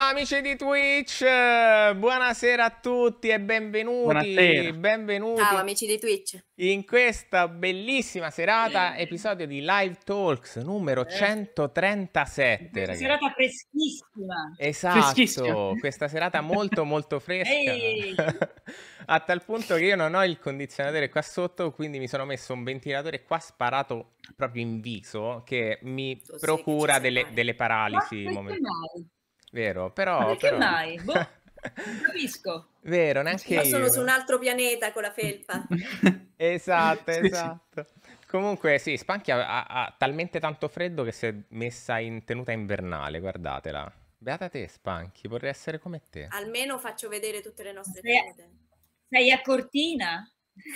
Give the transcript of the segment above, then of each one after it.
Amici di Twitch, buonasera a tutti e benvenuti, Buonasera. benvenuti Ciao amici di Twitch. in questa bellissima serata, episodio di Live Talks numero 137, Questa ragazzi. serata freschissima. Freschissima. Esatto, questa serata molto molto fresca, Ehi. a tal punto che io non ho il condizionatore qua sotto, quindi mi sono messo un ventilatore qua sparato proprio in viso che mi Tu sì procura che ci sai fare. delle Ma paralisi perché momentanee. mai? Vero, Ma però, perché però... mai? Boh, non capisco. Vero, neanche Io sono io. su un altro pianeta con la felpa. Esatto, Sì, sì. esatto. Comunque, sì, Spunky ha talmente tanto freddo che si è messa in tenuta invernale, guardatela. Beata te, Spunky, vorrei essere come te. Almeno faccio vedere tutte le nostre Sei, tenute. sei a Cortina?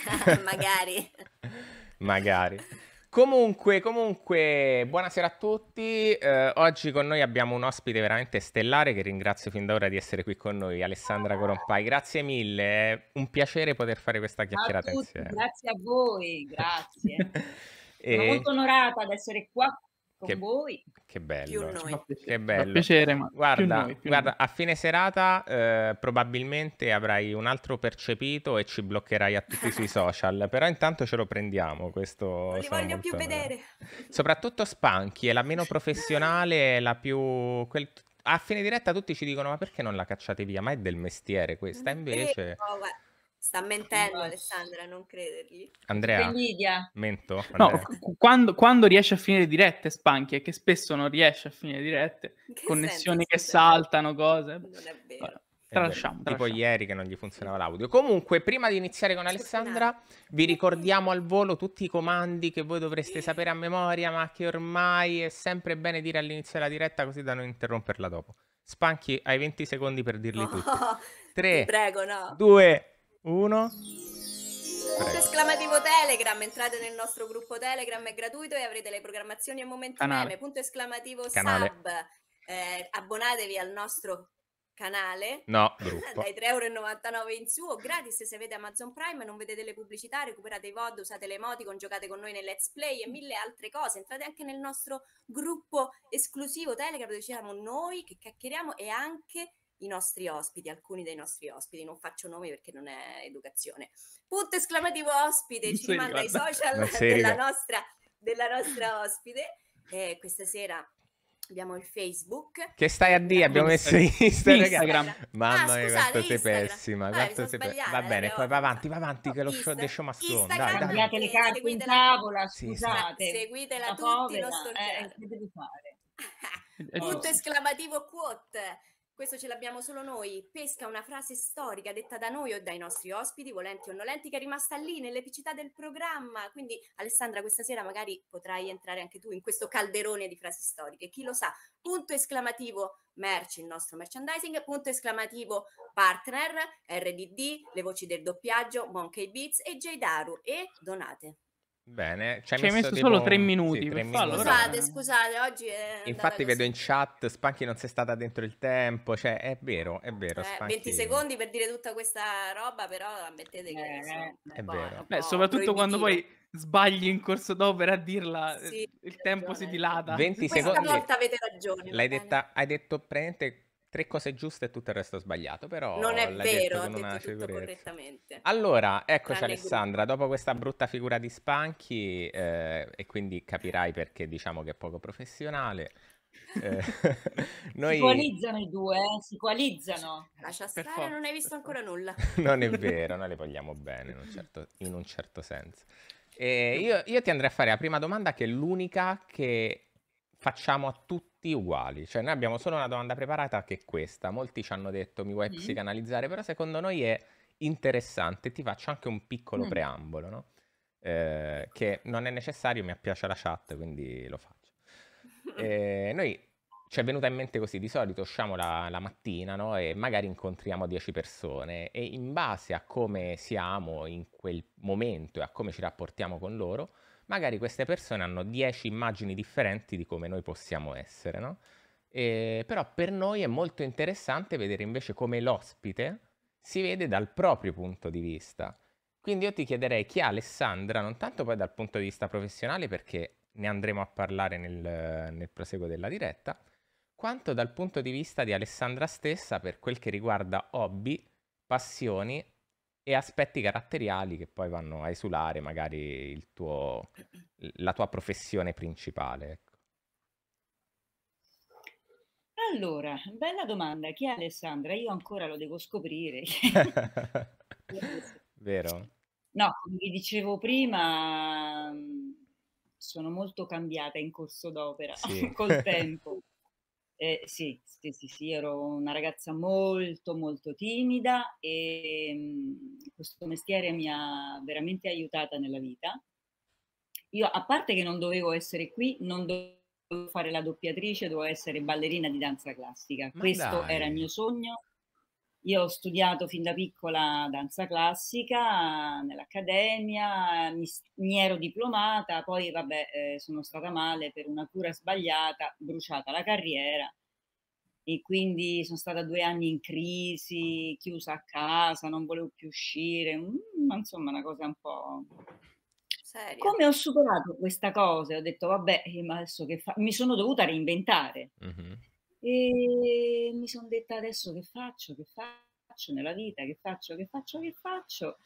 Magari. Magari. Comunque, buonasera a tutti. Oggi con noi abbiamo un ospite veramente stellare che ringrazio fin da ora di essere qui con noi, Alessandra Corompai. Grazie mille, è un piacere poter fare questa Ciao a chiacchierata tutti, insieme. grazie a voi, grazie. Sono E... molto onorata ad essere qua con Che, voi. che bello. Più noi. Fa piacere, Che fa bello. piacere, ma Guarda, più guarda, noi. a fine serata probabilmente avrai un altro percepito e ci bloccherai a tutti sui social, però intanto ce lo prendiamo, questo Non li sono voglio molto più onorato. vedere. Soprattutto Spunky, è la meno professionale, è la più... A fine diretta tutti ci dicono ma perché non la cacciate via? Ma è del mestiere questa, invece... Oh, guarda, sta mentendo Alessandra, non credergli. Che Andrea, invidia. mento? No, Andrea? quando riesce a finire dirette, Spunky, e che spesso non riesce a finire dirette, In che connessioni senso, che scusa? saltano, cose. Non è vero. Guarda, È vero, tralasciamo, tipo tralasciamo. ieri che non gli funzionava l'audio. Comunque, prima di iniziare con Alessandra, vi ricordiamo al volo tutti i comandi che voi dovreste sapere a memoria, ma che ormai è sempre bene dire all'inizio della diretta, così da non interromperla dopo. Spunky, hai 20 secondi per dirli tutti. Oh, ti 3, prego, no. 2, 1. Punto esclamativo Telegram, entrate nel nostro gruppo Telegram, è gratuito e avrete le programmazioni e momenti Canale. meme. Punto esclamativo Canale. sub, abbonatevi al nostro canale No, gruppo. dai 3,99 € in su o gratis se avete Amazon Prime, non vedete le pubblicità, recuperate i VOD, usate le emoticon, giocate con noi nel Let's Play e mille altre cose. Entrate anche nel nostro gruppo esclusivo Telegram dove ci siamo noi che chiacchieriamo e anche i nostri ospiti, alcuni dei nostri ospiti, non faccio nomi perché non è educazione. Punto esclamativo ospite, ci Sì, rimanda ai guarda. social Non si della ricorda. nostra ospite. Questa sera abbiamo il Facebook. Che stai a dire? Abbiamo messo Instagram. Instagram. Mamma mia, scusate, quanto sei Instagram. pessima. Vabbè, Quanto mi sono sei sbagliata, Va bene, poi va avanti, che lo show, Insta- the show must go on. Instagram Dai, dai. Cambiate le carte in seguitela. tavola, Sì, scusate. Seguitela La tutti, povera, non storpiate. che devi fare? È Punto giusto. esclamativo quote. Questo ce l'abbiamo solo noi. Pesca una frase storica detta da noi o dai nostri ospiti, volenti o nolenti, che è rimasta lì nell'epicità del programma. Quindi, Alessandra, questa sera magari potrai entrare anche tu in questo calderone di frasi storiche. Chi lo sa? Punto esclamativo merch, il nostro merchandising. Punto esclamativo partner, RDD, le voci del doppiaggio, Monkey Beats e Jdaru. E donate. Bene, ci hai messo tipo solo 3 minuti sì, per 3 farlo, minuti. però- Scusate, oggi è andata Infatti vedo così. in chat Spunky non sei stata dentro il tempo, cioè è vero, Spunky. 20 secondi per dire tutta questa roba, però ammettete che È vero. Beh, soprattutto quando poi sbagli in corso d'opera a dirla, Sì, il hai tempo ragione. si dilata. 20 Questa secondi. volta avete ragione. L'hai va bene? detta, hai detto praticamente 3 cose giuste e tutto il resto sbagliato, però Non è l'hai vero, detto ho con detto una tutto sicurezza. correttamente. Allora, eccoci Tranne il Alessandra, dopo questa brutta figura di Spunky, e quindi capirai perché diciamo che è poco professionale. Noi Si coalizzano i due, si coalizzano. Lascia Per stare, forza, non hai visto per ancora nulla. non è vero, noi le vogliamo bene in un certo senso. E io ti andrei a fare la prima domanda, che è l'unica che facciamo a tutti uguali. Cioè, noi abbiamo solo una domanda preparata che è questa. Molti ci hanno detto mi vuoi psicanalizzare, però secondo noi è interessante. Ti faccio anche un piccolo preambolo, no? Che non è necessario, mi piace la chat, quindi lo faccio. Noi ci è venuta in mente così, di solito usciamo la mattina, no? E magari incontriamo 10 persone e in base a come siamo in quel momento e a come ci rapportiamo con loro, magari queste persone hanno 10 immagini differenti di come noi possiamo essere, no? Però per noi è molto interessante vedere invece come l'ospite si vede dal proprio punto di vista. Quindi io ti chiederei chi è Alessandra, non tanto poi dal punto di vista professionale, perché ne andremo a parlare nel proseguo della diretta, quanto dal punto di vista di Alessandra stessa per quel che riguarda hobby, passioni e aspetti caratteriali che poi vanno a esulare magari la tua professione principale. Ecco. Allora, bella domanda. Chi è Alessandra? Io ancora lo devo scoprire. Vero? No, come vi dicevo prima, sono molto cambiata in corso d'opera Sì. col tempo. Sì, ero una ragazza molto, molto timida e questo mestiere mi ha veramente aiutata nella vita. Io, a parte che non dovevo essere qui, non dovevo fare la doppiatrice, dovevo essere ballerina di danza classica. Ma Questo era il dai. mio sogno. Io ho studiato fin da piccola danza classica nell'accademia, mi ero diplomata, poi vabbè, sono stata male per una cura sbagliata, bruciata la carriera e quindi sono stata 2 anni in crisi, chiusa a casa, non volevo più uscire, ma insomma una cosa un po'. Seria. Come ho superato questa cosa? Ho detto vabbè, ma adesso che mi sono dovuta reinventare. Mhm. E mi son detta: "Adesso che faccio? Che faccio nella vita? Che faccio? Che faccio? Che faccio?"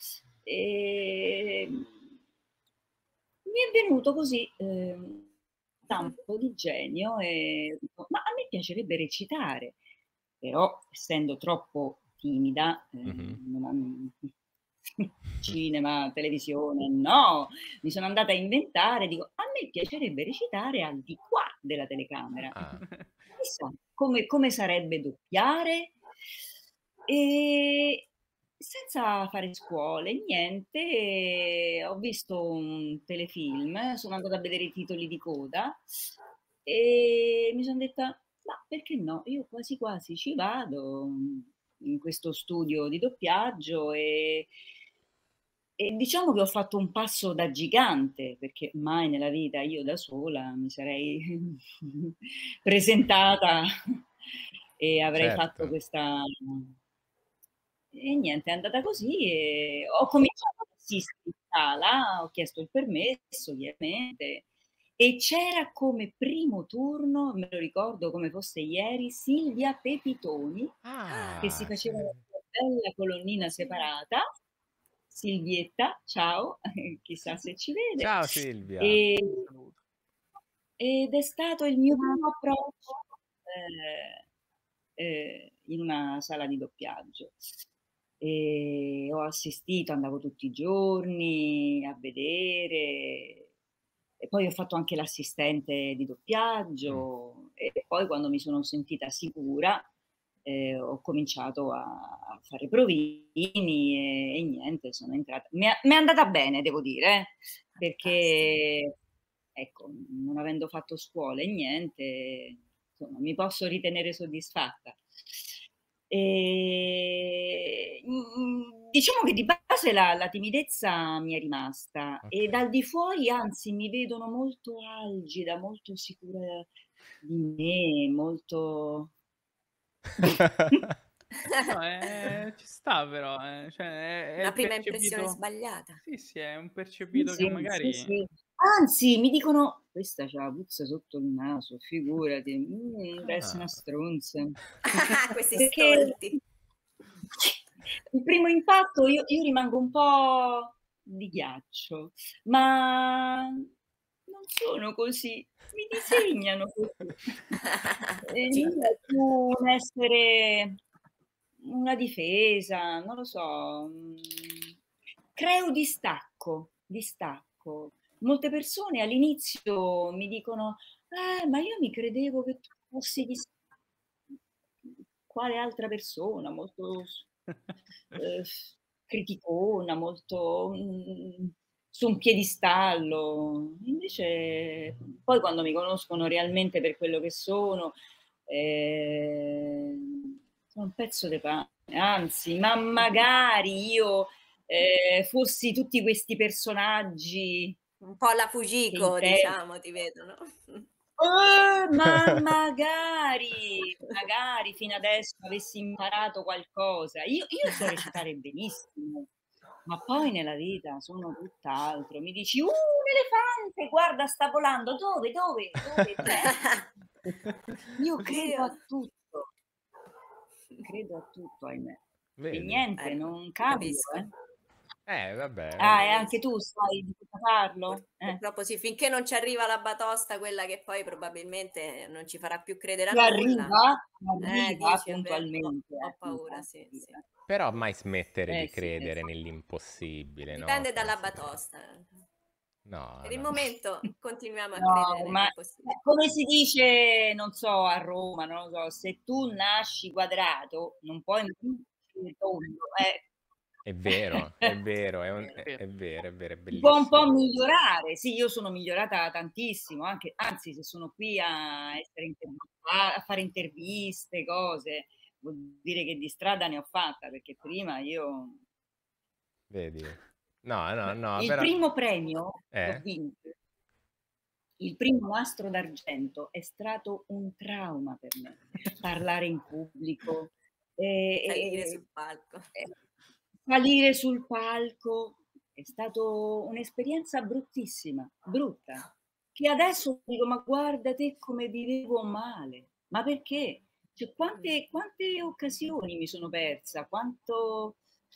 Mi è venuto così, lampo di genio e dico: "Ma a me piacerebbe recitare." Però essendo troppo timida, Mhm. cinema, televisione, no, mi sono andata a inventare, dico: "A me piacerebbe recitare al di qua della telecamera." Ah. Chissà come sarebbe doppiare, e senza fare scuole, niente, ho visto un telefilm, sono andata a vedere i titoli di coda e mi son detta: "Ma perché no? Io quasi quasi ci vado in questo studio di doppiaggio." E diciamo che ho fatto un passo da gigante, perché mai nella vita io da sola mi sarei presentata e avrei fatto Certo. questa. E niente, è andata così e ho cominciato ad assistere in sala, ho chiesto il permesso ovviamente e c'era come primo turno, me lo ricordo come fosse ieri, Silvia Pepitoni che si Ah, faceva la sì. sua bella colonnina Sì. separata. Silvietta, ciao, chissà se ci vede. Ciao Silvia. E Saluto. ed è stato il mio primo approccio, in una sala di doppiaggio. Ho assistito, andavo tutti i giorni a vedere e poi ho fatto anche l'assistente di Mm. doppiaggio e poi quando mi sono sentita sicura, ho cominciato a fare provini e niente, sono entrata. Mi è andata bene, devo dire, Fantastico. perché ecco, non avendo fatto scuola e niente, insomma, mi posso ritenere soddisfatta. Diciamo che di base la timidezza mi è rimasta e Ok. dal di fuori anzi mi vedono molto algida, molto sicura di me, molto. No, ci sta però, cioè è Una il prima impressione percepito. sbagliata. Sì, sì, è un Sì, percepito che sì, sì, magari. sì. Anzi, mi dicono: "Questa c'ha la puzza sotto il naso, figurati, deve essere una Ah. stronza." Questi Perché stolti. il primo impatto io rimango un po' di ghiaccio, ma non sono così, mi disegnano così. Io è più un essere una difesa, non lo so, creo distacco. Molte persone all'inizio mi dicono: ma io mi credevo che tu fossi quale altra persona, molto ehm, criticona, molto, su un piedistallo." Invece poi quando mi conoscono realmente per quello che sono un pezzo de pane, anzi, ma magari io, fossi tutti questi personaggi Un po' la che Fujiko, inter diciamo, ti vedono. Ma magari fino adesso avessi imparato qualcosa. Io so recitare benissimo, ma poi nella vita sono tutt'altro. Mi dici: un elefante, guarda sta volando." "Dove? Dove? Dove? Dov'è?" Io credo a Oddio. tutto. Credo a tutto, ahimè. E Vedi? niente, non cambio, Capisco. Vabbè, Ah, e vedi. anche tu sai di cosa parlo? Purtroppo sì, finché non ci arriva la batosta, quella che poi probabilmente non ci farà più credere a Che nulla. arriva Dici, è vero, puntualmente. ho paura, sì, Infatti. sì. Però mai smettere di Sì, credere sì. nell'impossibile, no? Dipende Come dalla si dice. batosta. No, Per il no. momento continuiamo a No, credere ma nell'impossibile. come si dice, non so, a Roma, non lo so, se tu nasci quadrato, non puoi nascere tondo. È vero, è vero, è Vero. vero, è vero, è Si può un po' bellissimo. migliorare. Sì, io sono migliorata tantissimo, anzi, se sono qui a fare interviste, cose, vuol dire che di strada ne ho fatta, perché prima io... Vedi? No, Il però... primo premio che ho Eh? vinto, il primo nastro d'argento, è stato un trauma per me. Parlare in pubblico, Salire sul palco. salire sul palco, è stato un'esperienza bruttissima, brutta, che adesso dico, ma guarda te come vivevo male, ma perché? Cioè, quante occasioni mi sono persa, quanto...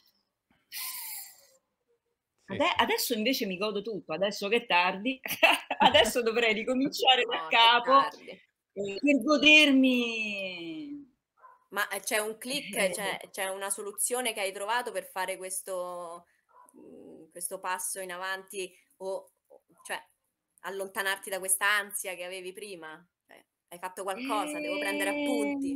Sì, sì. Adesso invece mi godo tutto, adesso che è tardi, adesso dovrei ricominciare da No, che capo tardi. per godermi. Ma c'è un click, c'è una soluzione che hai trovato per fare questo passo in avanti cioè allontanarti da questa ansia che avevi prima? Hai fatto qualcosa? Devo prendere appunti.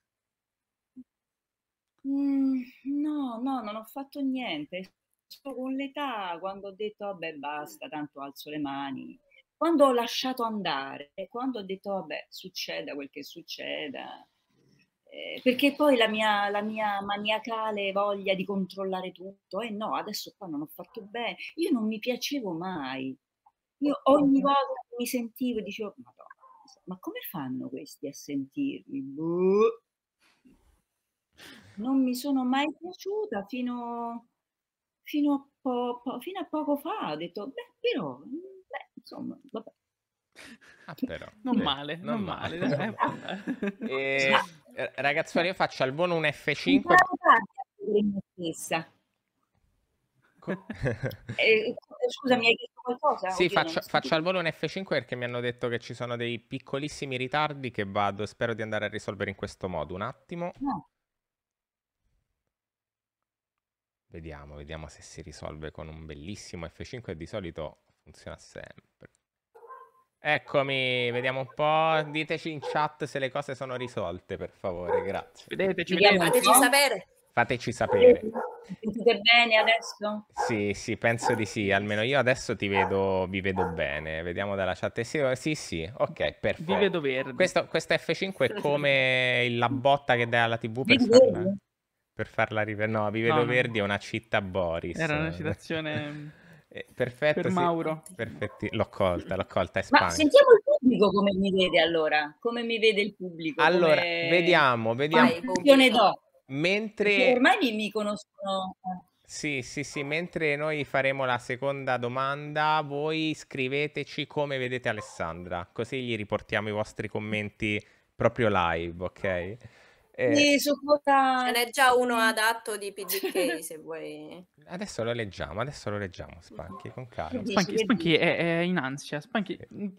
No, non ho fatto niente. Solo con l'età, quando ho detto vabbè basta, tanto alzo le mani. Quando ho lasciato andare, quando ho detto vabbè succeda quel che succeda. Perché poi la mia maniacale voglia di controllare tutto, no, adesso qua non ho fatto bene. Io non mi piacevo mai. Io ogni volta che mi sentivo dicevo, Madonna, ma come fanno questi a sentirmi? Boh. Non mi sono mai piaciuta fino a poco fa. Ho detto, beh, però, insomma, vabbè. Ah, però. Non Vedi, male, non non male. male. Non male. Ragazzuoli, io faccio al volo un Ho F5. imparato tanto a credere in me stessa. Scusami, hai chiesto qualcosa? Sì, Oddio, non ho faccio al sentito. volo un F5 perché mi hanno detto che ci sono dei piccolissimi ritardi che spero di andare a risolvere in questo modo. Un attimo. No. Vediamo se si risolve con un bellissimo F5 e di solito funziona sempre. Eccomi, vediamo un po'. Diteci in chat se le cose sono risolte, per favore, grazie. Vedeteci, Vediamo un Fateci po'. sapere. Fateci sapere. Mi sentite bene adesso? Sì, penso di sì. Almeno io adesso vi vedo bene. Vediamo dalla chat. Sì, ok, perfetto. Vi vedo verdi. Questo F5 è come la botta che dai alla TV Vedi vedi? per farla rivedere. No, vi vedo No. verdi, è una città Boris. Era una citazione Perfetto, per sì. Mauro. Perfetti. L'ho colta, è Ma Spagna. sentiamo il pubblico come mi vede allora. Come mi vede il pubblico? Allora, Come... vediamo. Vai, Quanto do? Mentre... Perché ormai mi conoscono. Sì, mentre noi faremo la seconda domanda, voi scriveteci come vedete Alessandra, così gli riportiamo i vostri commenti proprio live, ok? Sì, su cosa... Ce n'è già uno adatto di PDK se vuoi. Adesso lo leggiamo, Spanchi, con calma. Spanchi è in ansia. Spanchi,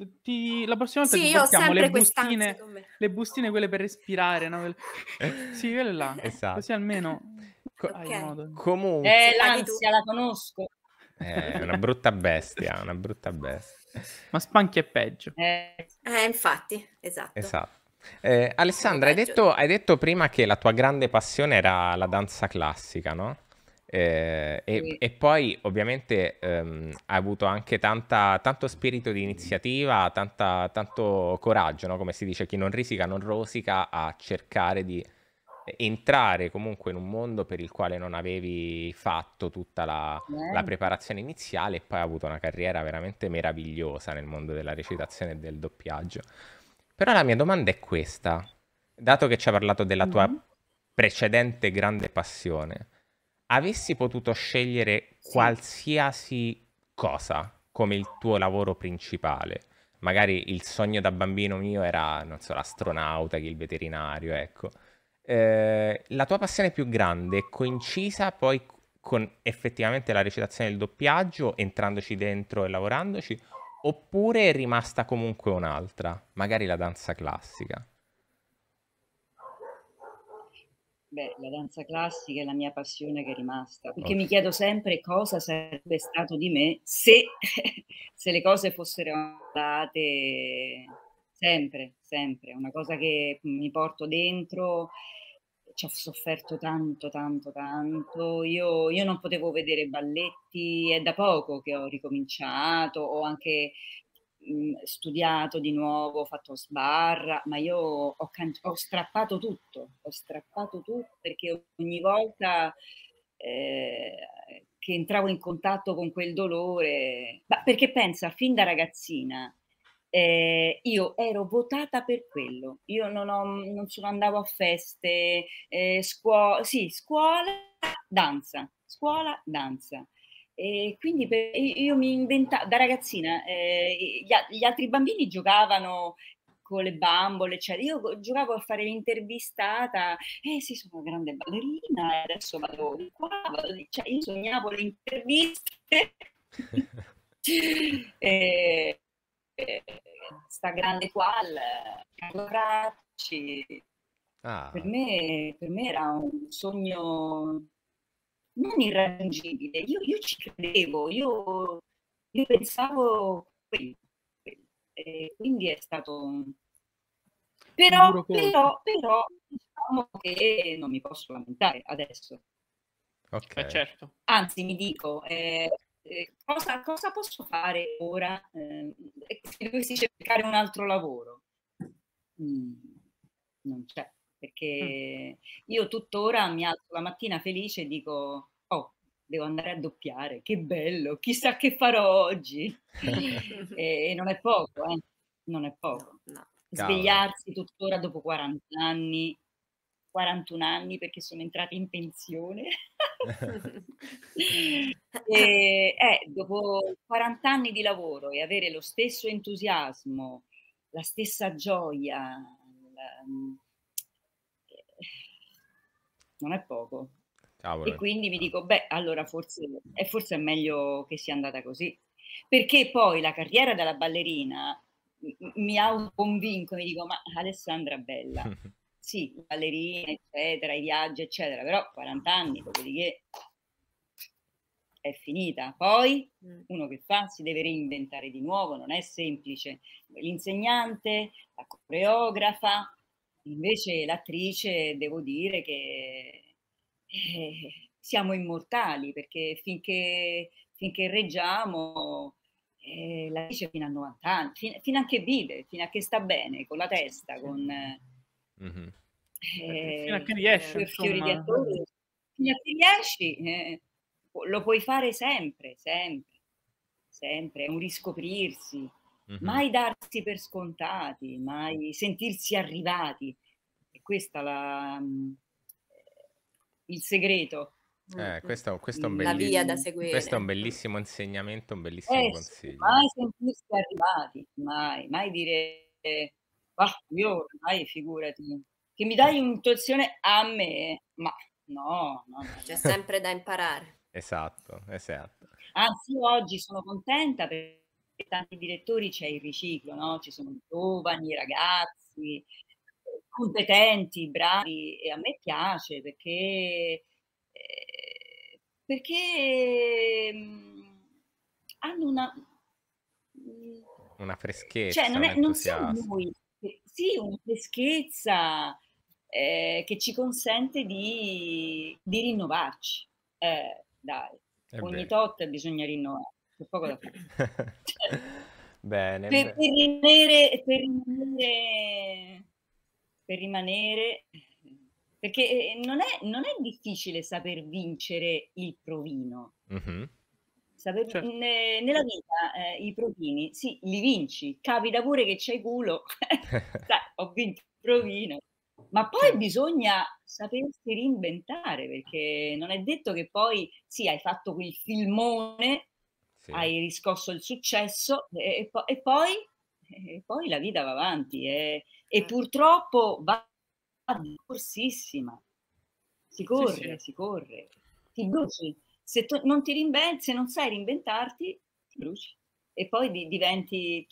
la prossima volta Sì, ti io ho portiamo sempre quest'ansia con me. le bustine quelle per respirare, no? Sì, quelle là. Esatto. Così almeno hai Ok. modo. Comunque, l'ansia la conosco. è una brutta bestia, una brutta bestia. Ma Spanchi è peggio. Infatti, esatto. Esatto. Alessandra, Sono hai detto prima che la tua grande passione era la danza classica, no? Sì. E poi ovviamente hai avuto anche tanto spirito di iniziativa, tanto coraggio, no? Come si dice, chi non risica non rosica, a cercare di entrare comunque in un mondo per il quale non avevi fatto tutta la preparazione iniziale e poi hai avuto una carriera veramente meravigliosa nel mondo della recitazione e del doppiaggio. Però la mia domanda è questa, dato che ci hai parlato della tua precedente grande passione, avessi potuto scegliere qualsiasi cosa come il tuo lavoro principale, magari il sogno da bambino mio era, non so, l'astronauta, che il veterinario, ecco. La tua passione più grande è coincisa poi con effettivamente la recitazione del doppiaggio, entrandoci dentro e lavorandoci, oppure è rimasta comunque un'altra, magari la danza classica? Beh, la danza classica è la mia passione che è rimasta, perché Ok. mi chiedo sempre cosa sarebbe stato di me se, se le cose fossero andate sempre, sempre. È una cosa che mi porto dentro, ci ho sofferto tanto, tanto, tanto. Io non potevo vedere balletti, è da poco che ho ricominciato, ho anche studiato di nuovo, ho fatto sbarra, ma io ho strappato tutto perché ogni volta che entravo in contatto con quel dolore, ma perché pensa, fin da ragazzina io ero votata per quello, io non sono andavo a feste, sì, scuola, danza. E quindi io mi inventavo, da ragazzina, gli altri bambini giocavano con le bambole, eccetera. Io giocavo a fare l'intervistata, sì, sono una grande ballerina, e adesso vado di qua, vado di... Cioè, io sognavo le interviste. e, e, sta grande qual, Carlo Racci, Ah, per me era un sogno non irraggiungibile, io ci credevo, io pensavo quello, quello. E quindi è stato... Un duro colpo. Però, diciamo che non mi posso lamentare adesso. ok. Certo. Anzi, mi dico, cosa posso fare ora se dovessi cercare un altro lavoro? Mm, non c'è, Mm. perché io tuttora mi alzo la mattina felice e dico, oh, devo andare a doppiare, che bello, chissà che farò oggi. E non è poco, non è No, poco. no. Cavolo. Svegliarsi tuttora dopo 40 anni, 41 anni perché sono entrata in pensione. Dopo 40 anni di lavoro e avere lo stesso entusiasmo, la stessa gioia, non è poco. E Cavolo. quindi mi dico, beh, allora forse è meglio che sia andata così. Perché poi la carriera della ballerina mi autoconvinco, mi dico, ma Alessandra bella, sì, ballerina, eccetera, i viaggi, eccetera, però 40 anni, dopodiché è finita. Poi uno che fa si deve reinventare di nuovo, non è semplice. L'insegnante, la coreografa, invece l'attrice, devo dire che siamo immortali perché finché reggiamo, l'attrice fino a 90 anni, fino a che vive, fino a che sta bene con la testa, con Mhm. Fino a che riesce, fiori di insomma. attore, fino a che riesci, lo puoi fare sempre, sempre, sempre, è un riscoprirsi, Mhm. mai darsi per scontati, mai sentirsi arrivati. E questa il segreto. Questo è un La via da questo è un seguire. bellissimo insegnamento, un bellissimo Sì, consiglio. mai sentirsi arrivati, mai dire, "Ah, io ormai figurati, che mi dai un'intuizione a me", ma no, no, no, C'è no. sempre da imparare. Esatto, esatto. Anzi, io oggi sono contenta perché tanti direttori c'è il riciclo, no? Ci sono giovani, ragazzi, competenti, bravi e a me piace perché hanno mh, Una cioè freschezza, un non siamo entusiasmo. noi, sì, una freschezza che ci consente di rinnovarci. Dai, È ogni vero. tot bisogna rinnovare, c'è poco da fare. Bene, Per bene. per rimanere per rimanere per rimanere perché, non è difficile saper vincere il provino. Mhm. Certo. Nella vita, i provini sì, li vinci, capita pure che c'hai culo, sai, ho vinto il provino, ma poi Certo. bisogna sapersi reinventare, perché non è detto che poi sì, hai fatto quel filmone, Sì. hai riscosso il successo e poi? E poi la vita va avanti e purtroppo va di corsissima. Si Sì, corre, sì. si corre, ti bruci. Se tu non ti reinventi, se non sai reinventarti, ti bruci. E poi diventi...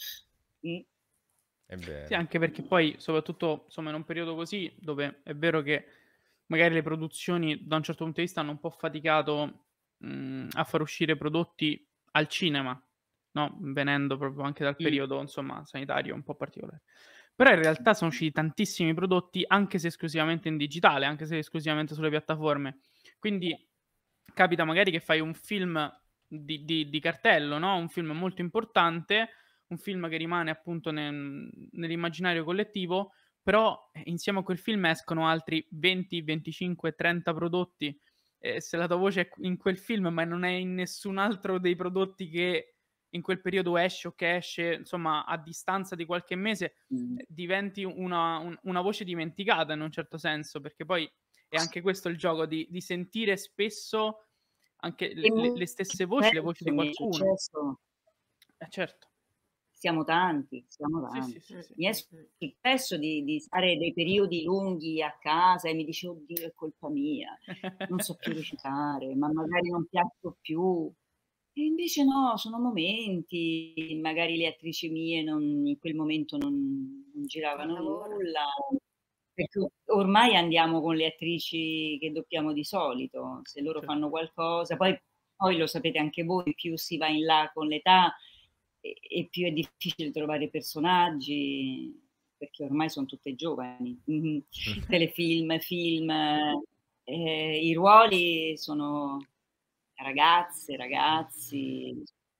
È Sì, vero. anche perché poi, soprattutto insomma, in un periodo così, dove è vero che magari le produzioni da un certo punto di vista hanno un po' faticato a far uscire prodotti al cinema, no? Venendo proprio anche dal periodo insomma sanitario un po' particolare. Però in realtà sono usciti tantissimi prodotti, anche se esclusivamente in digitale, anche se esclusivamente sulle piattaforme. Quindi capita magari che fai un film di cartello, no? Un film molto importante, un film che rimane appunto nell'immaginario collettivo, però insieme a quel film escono altri 20, 25, 30 prodotti. Se la tua voce è in quel film, ma non è in nessun altro dei prodotti che in quel periodo esce o che esce, insomma, a distanza di qualche mese, diventi una voce dimenticata in un certo senso, perché poi è anche questo il gioco di sentire spesso anche E le stesse voci, le voci di mi è qualcuno. successo, Certo. siamo tanti, Sì, sì, sì, sì. Mi è successo di stare dei periodi lunghi a casa e mi dice, oddio, è colpa mia, non so più recitare, ma magari non piaccio più. E invece no, sono momenti, magari le attrici mie in quel momento non giravano nulla, perché ormai andiamo con le attrici che doppiamo di solito, se loro Certo. fanno qualcosa, poi lo sapete anche voi, più si va in là con l'età e più è difficile trovare personaggi, perché ormai sono tutte giovani, telefilm, film, i ruoli sono ragazze, ragazzi.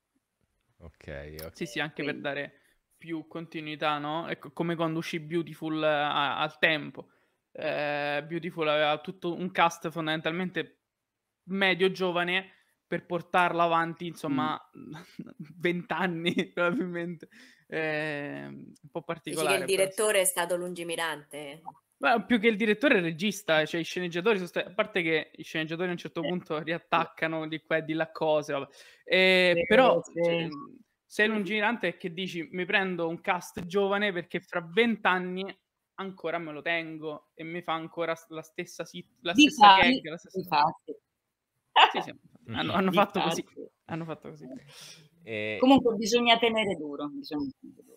Ok. Sì, sì, anche per Quindi, dare più continuità, no? Ecco, come quando uscì Beautiful al tempo. Beautiful aveva tutto un cast fondamentalmente medio giovane per portarlo avanti, insomma, 20 anni probabilmente. Un po' Dici che il particolare, però sì. direttore è stato lungimirante? Ma più che il direttore, il regista, cioè i sceneggiatori a parte che i sceneggiatori a un certo punto riattaccano di qua e di là cose, vabbè. Però cioè, sì. sei lungimirante e che dici mi prendo un cast giovane perché fra 20 anni ancora me lo tengo e mi fa ancora la stessa la stessa gag, la stessa... Difatti. Sì, sì, hanno fatto così. Difatti. Hanno fatto così. Comunque bisogna tenere duro, bisogna tenere duro.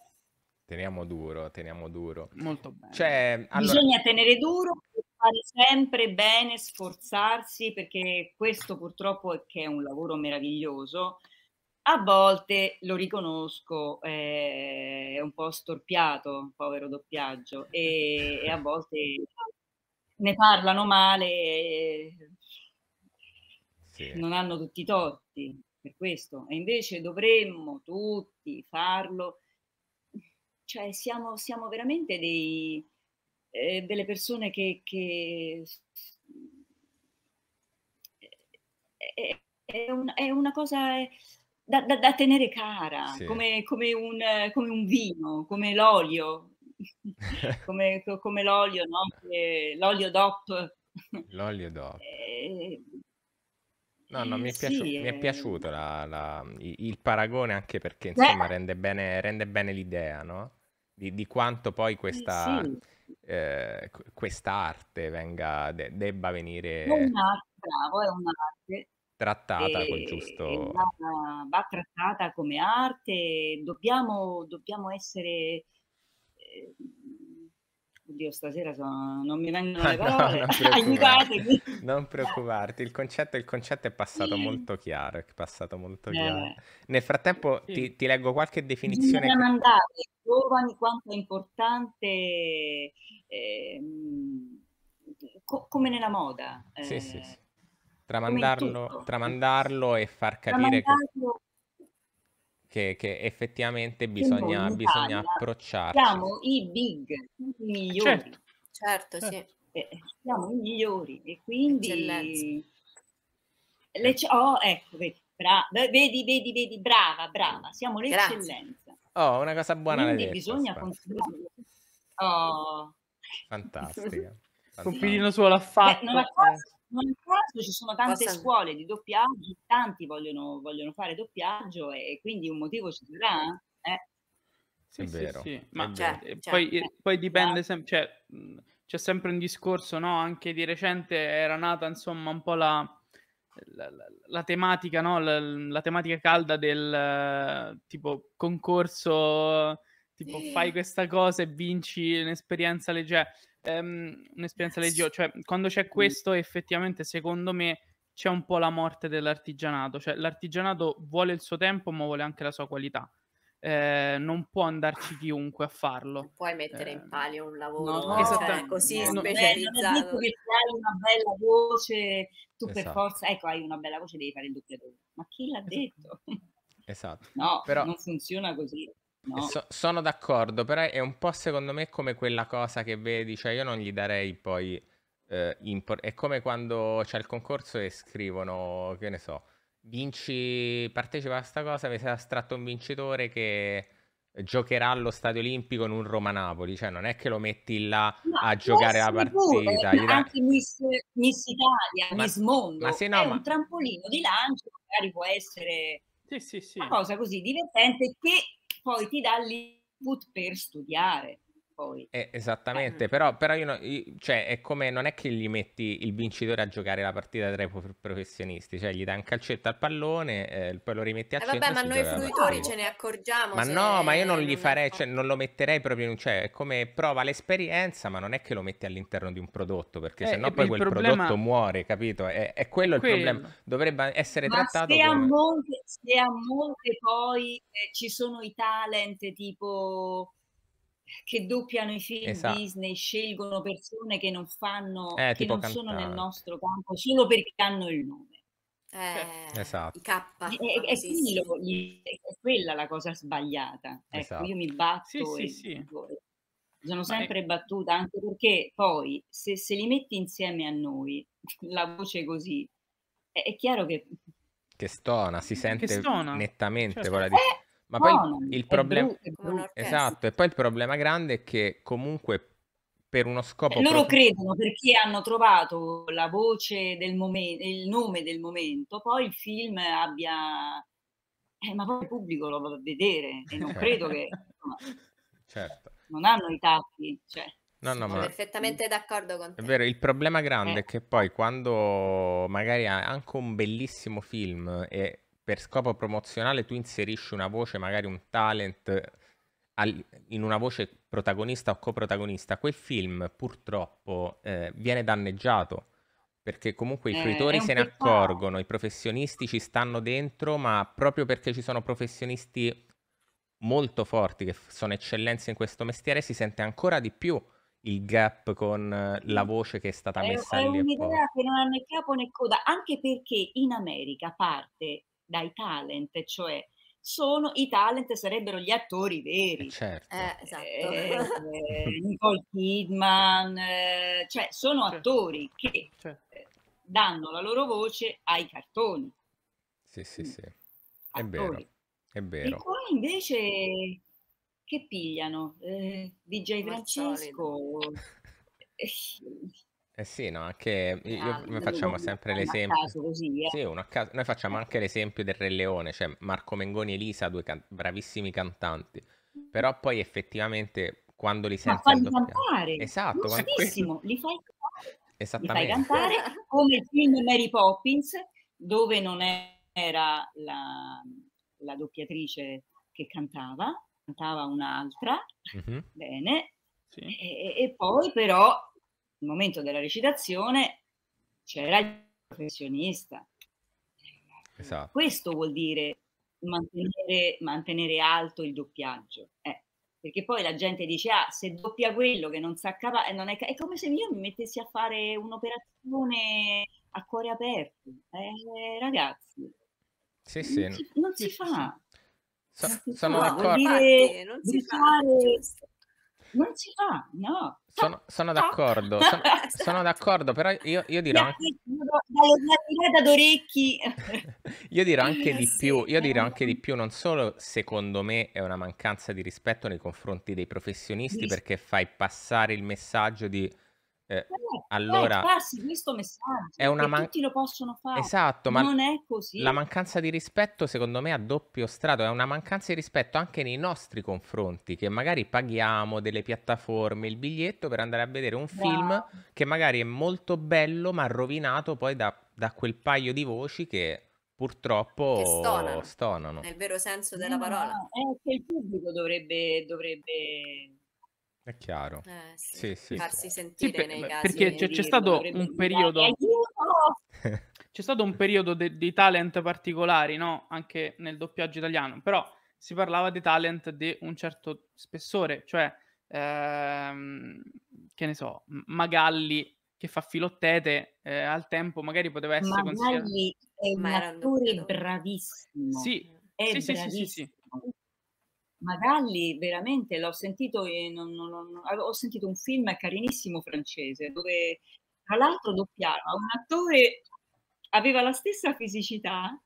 Teniamo duro. Molto bene. Cioè, allora, Bisogna tenere duro e fare sempre bene, sforzarsi, perché questo purtroppo è che è un lavoro meraviglioso. A volte, lo riconosco, è un po' storpiato, povero doppiaggio, e a volte ne parlano male e sì. non hanno tutti i torti per questo. E invece dovremmo tutti farlo. Cioè siamo veramente delle persone che è una cosa da tenere cara, Sì. come un vino, come l'olio, come l'olio, no? L'olio DOP. L'olio DOP. No, mi Sì, è piaciuto il paragone, anche perché insomma rende bene l'idea, no? Di quanto poi sì. quest'arte debba È venire un'arte, bravo, è un'arte trattata col e giusto... va trattata come arte. Dobbiamo essere... oddio, stasera non mi vengono le No, parole, non preoccuparti, aiutatemi. non preoccuparti, il concetto è passato molto chiaro, Nel frattempo Sì. ti leggo qualche Bisogna definizione tramandare ai giovani quanto è importante, come nella moda, sì. come in tutto. Tramandarlo e far capire Tramandarlo. che effettivamente Che noi in bisogna Italia approcciarci. siamo i big, i migliori. Certo. Certo, sì. Siamo i migliori e Eccellenza. quindi ecco, vedi, brava, siamo Grazie. Una cosa buona l'hai Quindi detta, bisogna Spa. continuare. Oh. Fantastica. Compitino solo l'ha Beh, fatto. non a caso ci sono tante Posso- scuole di doppiaggio, tanti vogliono fare doppiaggio e quindi un motivo ci sarà? Sì, sì, vero, sì, è ma vero. poi dipende sempre, cioè c'è sempre un discorso, no? Anche di recente era nata insomma un po' la tematica, no? La tematica calda del tipo concorso, tipo fai questa cosa e vinci un'esperienza leggera, un'esperienza leggera, cioè quando c'è questo effettivamente secondo me c'è un po' la morte dell'artigianato, cioè l'artigianato vuole il suo tempo ma vuole anche la sua qualità. Non può andarci chiunque a Non farlo. puoi mettere in palio un lavoro, No, Esatta- cioè, così no, no, non è detto specializzato. che se hai una bella voce, tu per Esatto, forza, ecco, hai una bella voce, devi fare il doppiatore. Ma chi l'ha esatto. detto? esatto. No, Però non funziona così. No. sono d'accordo, però è un po' secondo me come quella cosa che vedi, cioè io non gli darei poi è come quando c'è il concorso e scrivono, che ne so, partecipa a sta cosa, mi sei astratto un vincitore che giocherà allo Stadio Olimpico in un Roma-Napoli, cioè non è che lo metti là Ma a può giocare la essere pure, partita, ma anche Miss Italia, ma, Miss ma Mondo, se no, è un trampolino di lancio, magari può essere Sì, sì, sì. una cosa così divertente che poi ti dà l'input per studiare. Poi. Esattamente, però cioè, è come non è che gli metti il vincitore a giocare la partita tra i professionisti, cioè gli dai un calcetto al pallone, poi lo rimetti a Vabbè, centro e ma si noi gioca la fruitori partita. ce ne accorgiamo Ma no, ma io non se gli non farei, fa. cioè non lo metterei proprio in, cioè è come prova l'esperienza, ma non è che lo metti all'interno di un prodotto, perché sennò poi Il quel problema prodotto muore, capito? È è quello il problema. quello. Dovrebbe essere Ma trattato se come... a monte poi ci sono i talent tipo che doppiano i film Esatto, Disney, scelgono persone che non fanno, che tipo non sono nel cantante. nostro campo solo perché hanno il nome. I Esatto, K, È famosissimi. quella la cosa sbagliata. Ecco, io esatto. mi Sì, batto sì, e sì. mi sono Ma sempre battuta anche perché poi se li metti insieme a noi la voce così è chiaro Che stona, si che sente stona. nettamente Certo. poi la ma poi suonano, il è problema... brutto, è Come brutto. un'orchestra. Esatto, e poi il problema grande è che comunque per uno scopo Loro credono perché hanno trovato la voce del momento, il nome del momento, poi il film abbia... ma poi il pubblico lo va a vedere e non credo che... insomma, Certo. non hanno i tappi, cioè... No, no, Sono ma perfettamente d'accordo con è te. vero, il problema grande eh, è che poi quando magari hai anche un bellissimo film e per scopo promozionale tu inserisci una voce, magari un talent in una voce protagonista o coprotagonista, quel film purtroppo viene danneggiato perché comunque i è fruitori un se ne peccato. accorgono, i professionisti ci stanno dentro, ma proprio perché ci sono professionisti molto forti che sono eccellenze in questo mestiere, si sente ancora di più il gap con la voce che è stata messa È lì apposta. un'idea che non ha né capo né coda, anche perché in America parte dai talent, cioè i talent sarebbero gli attori veri. Certo. Esatto. Nicole Kidman, cioè sono Certo, attori che certo. danno la loro voce ai cartoni. Sì, sì, sì, è vero, Attori. è E vero. qua invece che pigliano? DJ Come al solito. Francesco. Eh sì, no, anche noi Altri. facciamo sempre A l'esempio. caso così, Sì, uno a caso. Noi facciamo anche l'esempio del Re Leone, cioè Marco Mengoni e Elisa, due bravissimi cantanti. Però poi effettivamente quando li Ma senti a falli doppiare. cantare, Esatto, È quello. giustissimo, li fai esattamente. cantare come il film Mary Poppins, dove non era la doppiatrice che cantava un'altra, Mhm, bene, Sì. e poi però nel momento della recitazione c'era il professionista. esatto. Questo vuol dire mantenere alto il doppiaggio. Perché poi la gente dice, se doppia quello che non sa capire, è come se io mi mettessi a fare un'operazione a cuore aperto. Ragazzi, Sì, sì. non Sì, si sì, sì. fa. Non si Sono fa, No, vuol d'accordo. dire infatti non si fa, bruciare, giusto. non si fa, no. Sono Toc. d'accordo, sono Esatto. d'accordo, però io dirò anche... Dalle tirate d'orecchi. Io dirò anche di più, Sì. io dirò anche di più, non solo secondo me è una mancanza di rispetto nei confronti dei professionisti perché fai passare il messaggio di allora passi questo messaggio, è una che tutti lo possono fare. esatto, ma Non è così. la mancanza di rispetto secondo me a doppio strato, è una mancanza di rispetto anche nei nostri confronti, che magari paghiamo delle piattaforme il biglietto per andare a vedere un film Bravo. che magari è molto bello, ma rovinato poi da quel paio di voci che Che purtroppo stonano, stonano. nel vero senso della No, parola. è che il pubblico dovrebbe È chiaro. Sì, Sì. farsi Sì, sentire nei perché casi. c'è stato dovrebbe un gridare, periodo, aiuto! c'è stato un periodo di talent particolari, no? Anche nel doppiaggio italiano, però si parlava di talent di un certo spessore, cioè, che ne so, Magalli che fa Filottete, al tempo magari poteva essere considerato... Magalli è un Ma era un attore doppiatore. bravissimo, Sì, è sì. bravissimo. Magalli veramente l'ho sentito, ho sentito un film carinissimo francese dove tra l'altro doppiava un attore, aveva la stessa fisicità.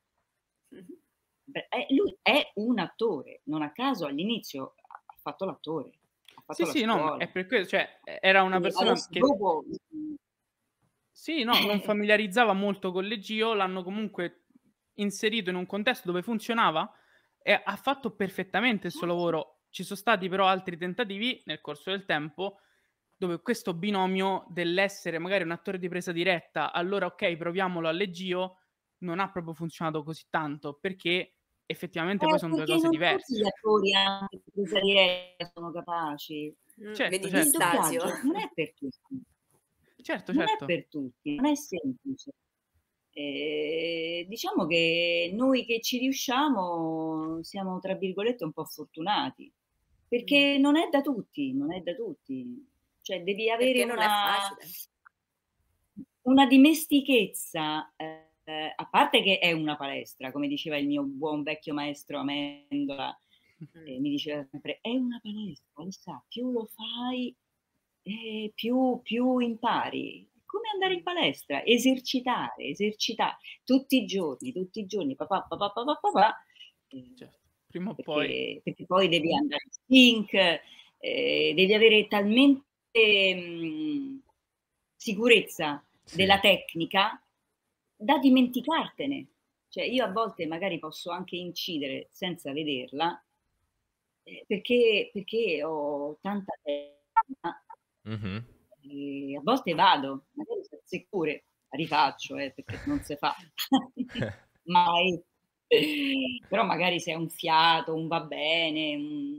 Lui è un attore, non a caso all'inizio ha fatto l'attore, ha fatto la Sì, no, ma scuola. è per questo, cioè, era una persona Adesso che... dopo Sì, no, non familiarizzava molto con l'Egio, l'hanno comunque inserito in un contesto dove funzionava e ha fatto perfettamente il suo lavoro. Ci sono stati però altri tentativi nel corso del tempo dove questo binomio dell'essere magari un attore di presa diretta, allora ok, proviamolo all'Egio, non ha proprio funzionato così tanto, perché effettivamente poi sono due perché cose non tutti diverse. gli attori anche di presa diretta sono capaci. Certo, Vedi Il certo. Stasio. doppiaggio non è per tutti. Certo, Non è certo. per tutti, non è semplice. Diciamo che noi che ci riusciamo siamo, tra virgolette, un po' fortunati, perché non è da tutti, non è da tutti. Cioè devi avere Perché non è facile. una dimestichezza, a parte che è una palestra, come diceva il mio buon vecchio maestro Amendola, mi diceva sempre: "È una palestra, lo sa, più lo fai, più impari". Come andare in palestra, esercitare tutti i giorni, papà, papà, papà, papà, Certo. Prima o poi. perché poi devi andare in sync, devi avere talmente sicurezza della tecnica da dimenticartene. Cioè io a volte magari posso anche incidere senza vederla, perché ho tanta tecnica. A volte vado, magari se sicure, la rifaccio, perché non si fa mai. Però magari se è un fiato, un va bene,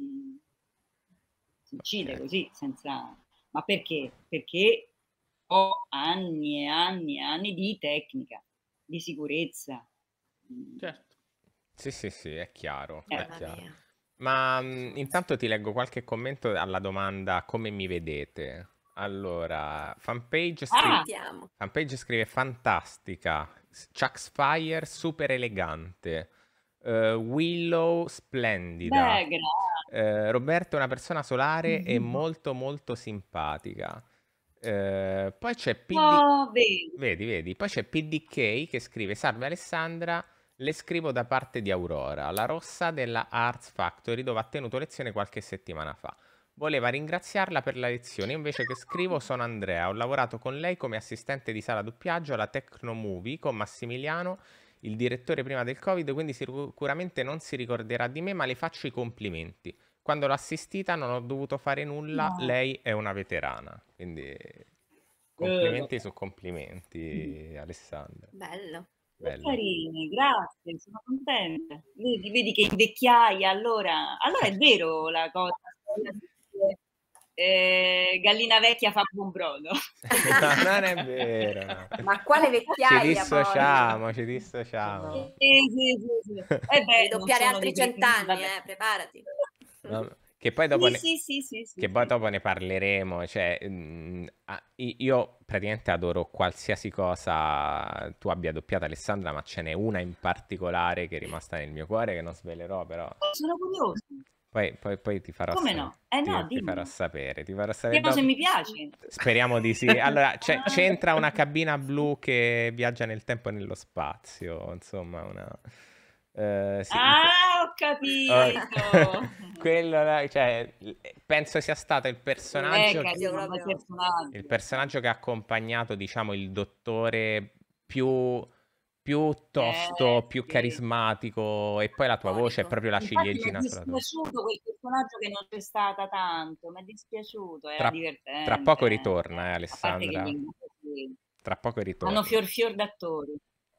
si incide così, senza... Ma perché? Perché ho anni e anni e anni di tecnica, di sicurezza. Certo. Sì, è chiaro, è Mamma chiaro. mia. Ma intanto ti leggo qualche commento alla domanda come mi vedete. Allora, Fanpage Sentiamo. scrive fantastica, Chuck's Fire super elegante, Willow splendida, Beh, grazie. Roberto è una persona solare e molto molto simpatica. Poi c'è Oh, vedi, poi c'è PDK che scrive salve Alessandra, le scrivo da parte di Aurora, la rossa della Arts Factory dove ha tenuto lezione qualche settimana fa. Voleva ringraziarla per la lezione, invece che scrivo sono Andrea, ho lavorato con lei come assistente di sala doppiaggio alla Tecno Movie con Massimiliano, il direttore prima del Covid, quindi sicuramente non si ricorderà di me, ma le faccio i complimenti. Quando l'ho assistita non ho dovuto fare nulla, No. lei è una veterana, quindi complimenti su complimenti, Alessandra. Bello. Carini, grazie, sono contenta. Vedi che invecchiai, allora è vero la cosa, gallina vecchia fa buon brodo. No, non è vero. No. Ma quale vecchiaia Ci dissociamo. poi? Sì. Devi doppiare altri 100 anni, preparati. No, che poi dopo dopo ne parleremo, cioè io praticamente adoro qualsiasi cosa tu abbia doppiato, Alessandra, ma ce n'è una in particolare che è rimasta nel mio cuore che non svelerò, però sono curiosa. Poi ti farò Come sapere. no? Ti farò sapere. Vediamo se mi piace. Speriamo di sì. Allora, c'entra una cabina blu che viaggia nel tempo e nello spazio, insomma, Sì, Ah, ho oh, capito! quello là, cioè, penso sia stato il È personaggio Sì, carino, un bel proprio. il personaggio. personaggio che ha accompagnato, diciamo, il dottore più tosto, più Sì. carismatico, e poi la tua voce è Storico. proprio la Infatti mi è ciliegina sulla torta. dispiaciuto quel personaggio che non c'è stata tanto, mi è dispiaciuto, era Tra poco divertente, ritorna, a parte che Alessandra. sì. Tra poco Hanno ritorna. fior d'attori.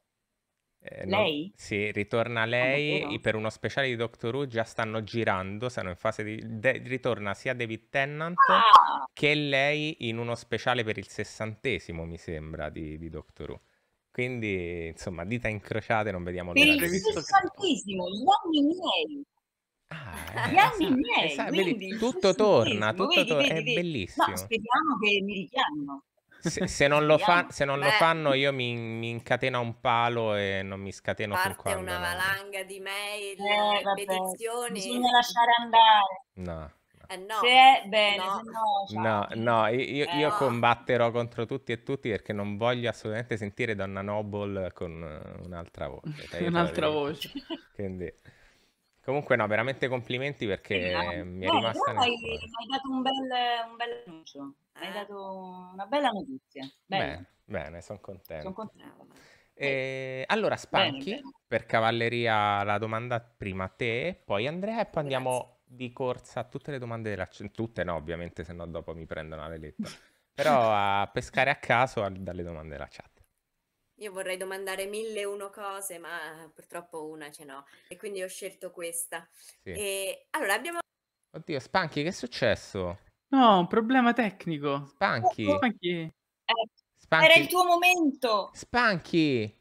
Non- Lei? Sì, ritorna Ah, lei davvero? per uno speciale di Doctor Who, già stanno girando, sono in fase di... ritorna sia David Tennant Ah! che lei in uno speciale per il 60° mi sembra, di Doctor Who. Quindi, insomma, dita incrociate, non vediamo Per l'ora il di Previsto che... sessantesimo, gli anni miei, Ah, gli anni esatto, miei, vedi, quindi il tutto torna, sessantesimo, vedi, è vedi, vedi. No, bellissimo. speriamo che mi richiamino, Se non lo speriamo. se non lo Beh, fanno, io mi incateno a un palo e non mi scateno fin parte quando una non... valanga di mail, Vabbè, petizioni. bisogna lasciare andare. No, no. Se No, è bene, se no, no, No, ciao. no, io no. combatterò contro tutti e tutti perché non voglio assolutamente sentire Donna Noble con un'altra voce. Cioè, io te lo Un'altra dico. voce. Quindi, comunque, no, veramente complimenti perché mi è Bene, rimasta però nel hai cuore. dato un bel annuncio, hai Eh, dato una bella notizia, bella, Bene, bene, sono sono contento. contenta. bravo. Allora, Bene, Spanchi, bene. per cavalleria la domanda prima a te, poi Andrea, e poi Grazie. andiamo di corsa a tutte le domande della chat. Tutte no, ovviamente, se no dopo mi prendono la veletta. Però a pescare a caso dalle domande della chat. Io vorrei domandare 1001 cose, ma purtroppo una ce n'ho e quindi ho scelto questa. Sì. E allora abbiamo Oddio, Spanchi, che è successo? No, un problema tecnico. Spanchi, Spanchi. Era Spanchi, il tuo momento. Spanchi.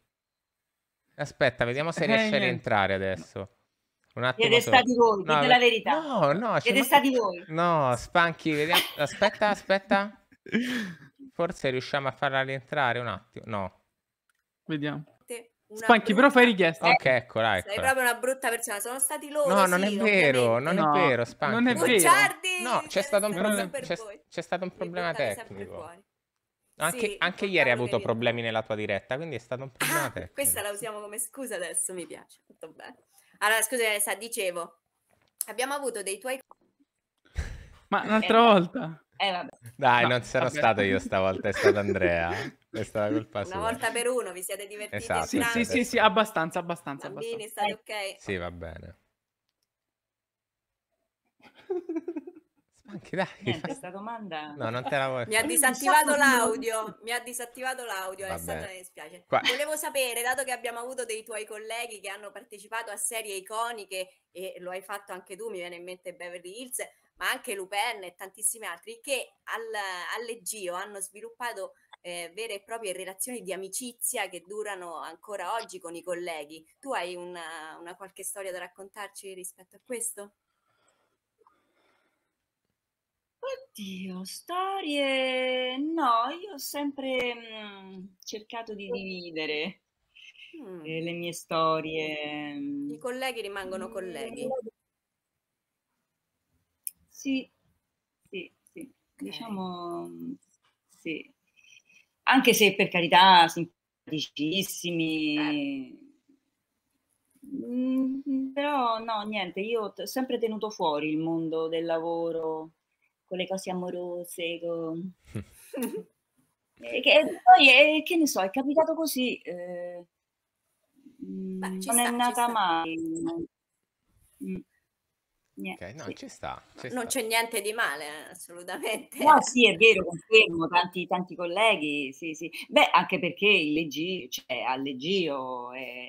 Aspetta, vediamo se riesce a Niente. rientrare adesso. Un attimo Siete solo. stati voi, No, dite la verità. no, Siete stati voi. No, Spanchi, vediamo. Aspetta. Forse riusciamo a farla rientrare un attimo. No. Vediamo. una Spanchi, però fai brutta... richiesta. Ok, eccola, Sei eccola. proprio una brutta persona. Sono stati loro, No, non è sì, vero, ovviamente. non è No, vero, Spanchi. non è non è- vero. Bugiardi! No, c'è Siete stato un stati Non è- problema. sempre voi. C'è stato un Mi problema buttate sempre tecnico. fuori. Anche, Sì, anche col ieri hai cavolo avuto dei problemi vettori. nella tua diretta, quindi è stato un problema Ah, tecnico. questa la usiamo come scusa adesso, mi piace. Tutto bene. Allora, scusa, Alessa, dicevo, abbiamo avuto dei tuoi... Ma un'altra volta. Vabbè. Dai, No, non sono vabbè. stato io stavolta, è stato Andrea. È stata colpa Una sua. volta per uno, vi siete divertiti Esatto, Sì, entrambi? sì, sì, abbastanza. Bambini, state ok? Sì, va bene. Spanchi, dai. Niente, questa domanda... No, non te la vuoi Mi ha fare. disattivato l'audio, Va Alessandra, bene. mi dispiace. Qua- Volevo sapere, dato che abbiamo avuto dei tuoi colleghi che hanno partecipato a serie iconiche e lo hai fatto anche tu, mi viene in mente Beverly Hills, ma anche Lupin e tantissimi altri, che alle Gio hanno sviluppato vere e proprie relazioni di amicizia che durano ancora oggi con i colleghi. Tu hai una qualche storia da raccontarci rispetto a questo? Oddio, storie... No, io ho sempre cercato di dividere Mm. le mie storie. I colleghi rimangono colleghi. Sì, sì, Ok. diciamo sì. Anche se per carità simpaticissimi, però no, niente, io ho sempre tenuto fuori il mondo del lavoro, con le cose amorose, che poi, che ne so, è capitato così, Beh, ci non è sta, ci nata sta. mai. Ok, no, Sì. ci sta. Non c'è niente di male, assolutamente. No, sì, è vero, confermo, tanti colleghi, sì, sì. Beh, anche perché il Leggio, cioè al Leggio,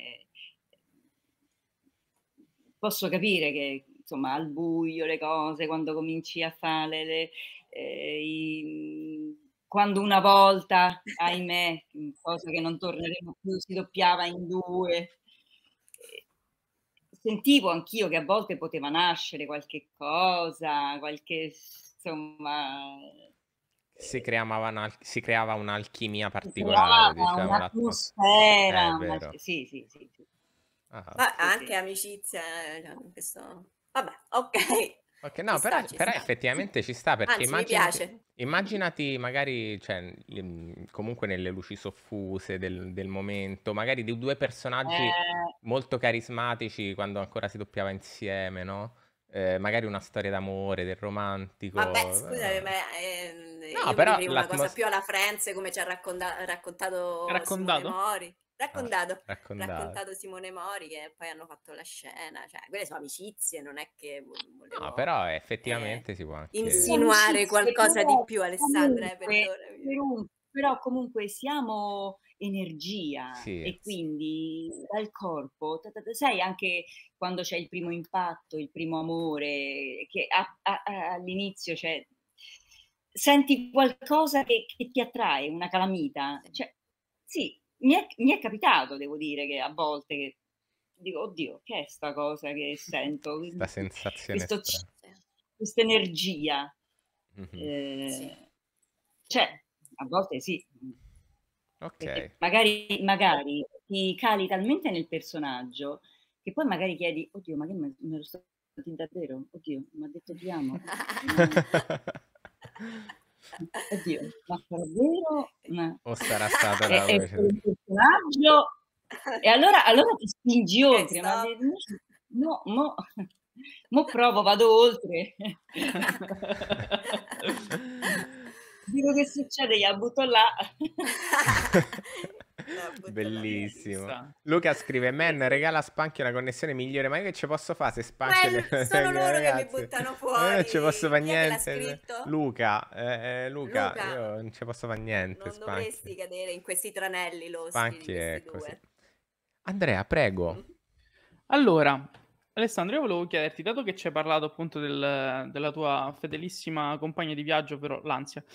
posso capire che, insomma, al buio le cose, quando cominci a fare quando una volta, ahimè, cosa che non torneremo più, si doppiava in 2. Sentivo anch'io che a volte poteva nascere qualche cosa, insomma, Si creava un'alchimia si particolare, creava diciamo, un'atmosfera, È vero. sì, sì, sì. Ah, Ma Sì, anche sì. amicizia, questo... Vabbè, ok. Ok, no, Ci però, sta, ci però sta. effettivamente ci sta, perché Anzi, mi piace. immaginati magari, cioè, comunque nelle luci soffuse del momento, magari di due personaggi Eh, molto carismatici quando ancora si doppiava insieme, no? Magari una storia d'amore, del romantico. Vabbè, scusami, ma No, io mi però riferivo a una cosa più alla Friends, come ci ha raccontato Simone Raccontato? Mori. Ah, Raccontato, raccontato. raccontato Simone Mori, che poi hanno fatto la scena. Cioè, quelle sono amicizie, non è che No, volevo però eh, effettivamente si può anche... insinuare amicizie, qualcosa di però più, Alessandra, comunque, perdonami. però comunque siamo energia Sì, e quindi dal corpo, sai anche quando c'è il primo impatto, il primo amore, che all'inizio c'è, senti qualcosa che ti attrae, una calamita. Sì. Cioè, sì, mi è capitato, devo dire, che a volte che dico, oddio, che è sta cosa che sento? sta sensazione Questo, strana. questa energia. Mhm. Sì. Cioè, a volte sì, perché Ok. magari ti cali talmente nel personaggio che poi magari chiedi, oddio, ma che me lo sto sentendo davvero? Oddio, mi ha detto ti amo. Oddio, ma davvero? O sarà stato la È voce. solo un personaggio? E allora ti spingi oltre, ma Stop. no, mo provo, vado oltre. Dico che succede, gliela butto là. La butto là. Bellissimo. Sta. Luca scrive: Man, regala a Spunky una connessione migliore. Ma io che ci posso fare se Ma Spunky sono loro che mi ragazzi? buttano Io non ci posso fuori. fare Chi è che l'ha niente. scritto? Luca, Luca, Luca, io non ci posso fare niente. non Spunky. dovresti cadere in questi tranelli loschi di Spunky questi è così. due. Andrea, prego. Allora, Alessandro, io volevo chiederti, dato che ci hai parlato appunto della tua fedelissima compagna di viaggio, però l'ansia,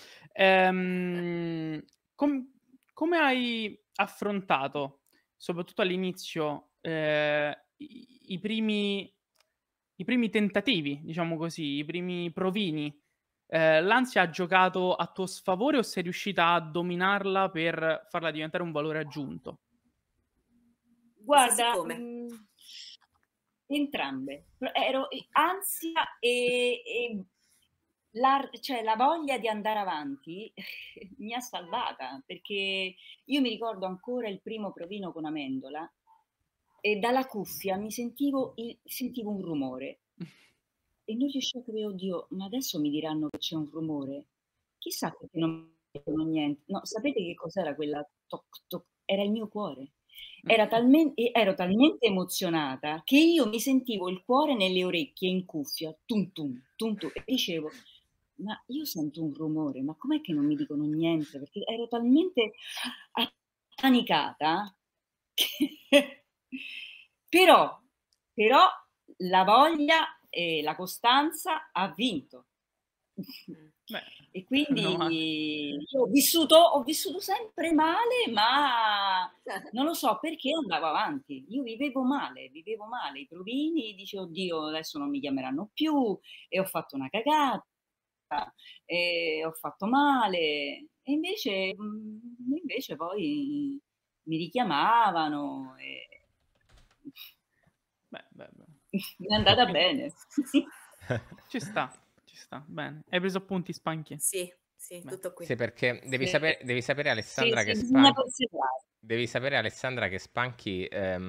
come hai affrontato, soprattutto all'inizio, i primi tentativi, diciamo così, i primi provini? L'ansia ha giocato a tuo sfavore o sei riuscita a dominarla per farla diventare un valore aggiunto? E se sì, Guarda, come? entrambe. Ero ansia e cioè, la voglia di andare avanti mi ha salvata, perché io mi ricordo ancora il primo provino con Amendola e dalla cuffia sentivo un rumore e non riuscivo a capire, oddio, ma adesso mi diranno che c'è un rumore. Chissà perché non mi dicono niente. No, sapete che cos'era quella toc toc? Era il mio cuore. Ero talmente emozionata che io mi sentivo il cuore nelle orecchie in cuffia, tum tum, tum tum, e dicevo, ma io sento un rumore, ma com'è che non mi dicono niente? Perché ero talmente appanicata che... però la voglia e la costanza ha vinto. Beh, E meno male. quindi io ho vissuto sempre male, ma non lo so perché andavo avanti. Io vivevo male, i provini, dicevo, oddio, adesso non mi chiameranno più, e ho fatto una cagata, e ho fatto male. E invece poi mi richiamavano e Beh. mi è andata bene. Ci sta, bene. Hai preso appunti, Spanchi? Sì, sì, Beh. tutto qui. Sì, perché devi sapere, Sì, Alessandra, che bisogna perseverare. devi sapere, Alessandra, che Spunky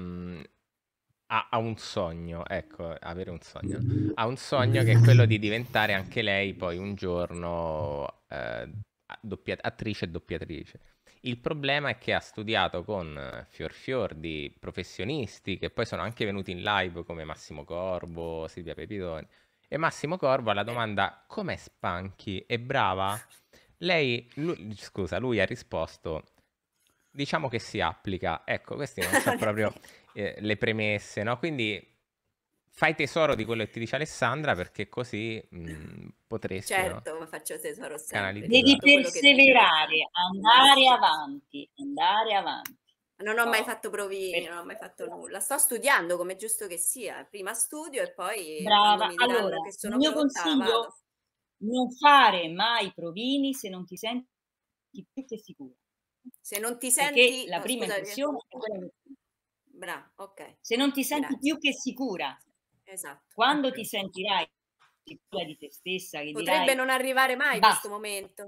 ha un sogno, ecco, avere un sogno. Ha un sogno che è quello di diventare anche lei poi un giorno attrice e doppiatrice. Il problema è che ha studiato con fior di professionisti che poi sono anche venuti in live come Massimo Corbo, Silvia Pepitoni. E Massimo Corbo alla domanda com'è Spunky? È brava? Lui ha risposto, diciamo che si applica. Ecco, questi non sono proprio le premesse, no? Quindi fai tesoro di quello che ti dice Alessandra perché così potresti, no? Certo, ma faccio tesoro sempre di Devi tutto quello che dice. perseverare, andare avanti, andare avanti. Non ho mai No, fatto provini, non ho mai fatto nulla. Sto studiando come è giusto che sia. Prima studio e poi quando brava. mi diranno Allora, che il sono mio pronta vado. consiglio, non fare mai provini se non ti senti più che sicura. Se non ti Perché senti... la prima scusa, impressione è quella che... bravo, ok. Se non ti senti Grazie. più che sicura, Esatto. quando Ok. ti sentirai sicura di te stessa, che Potrebbe dirai non arrivare mai basta, questo momento.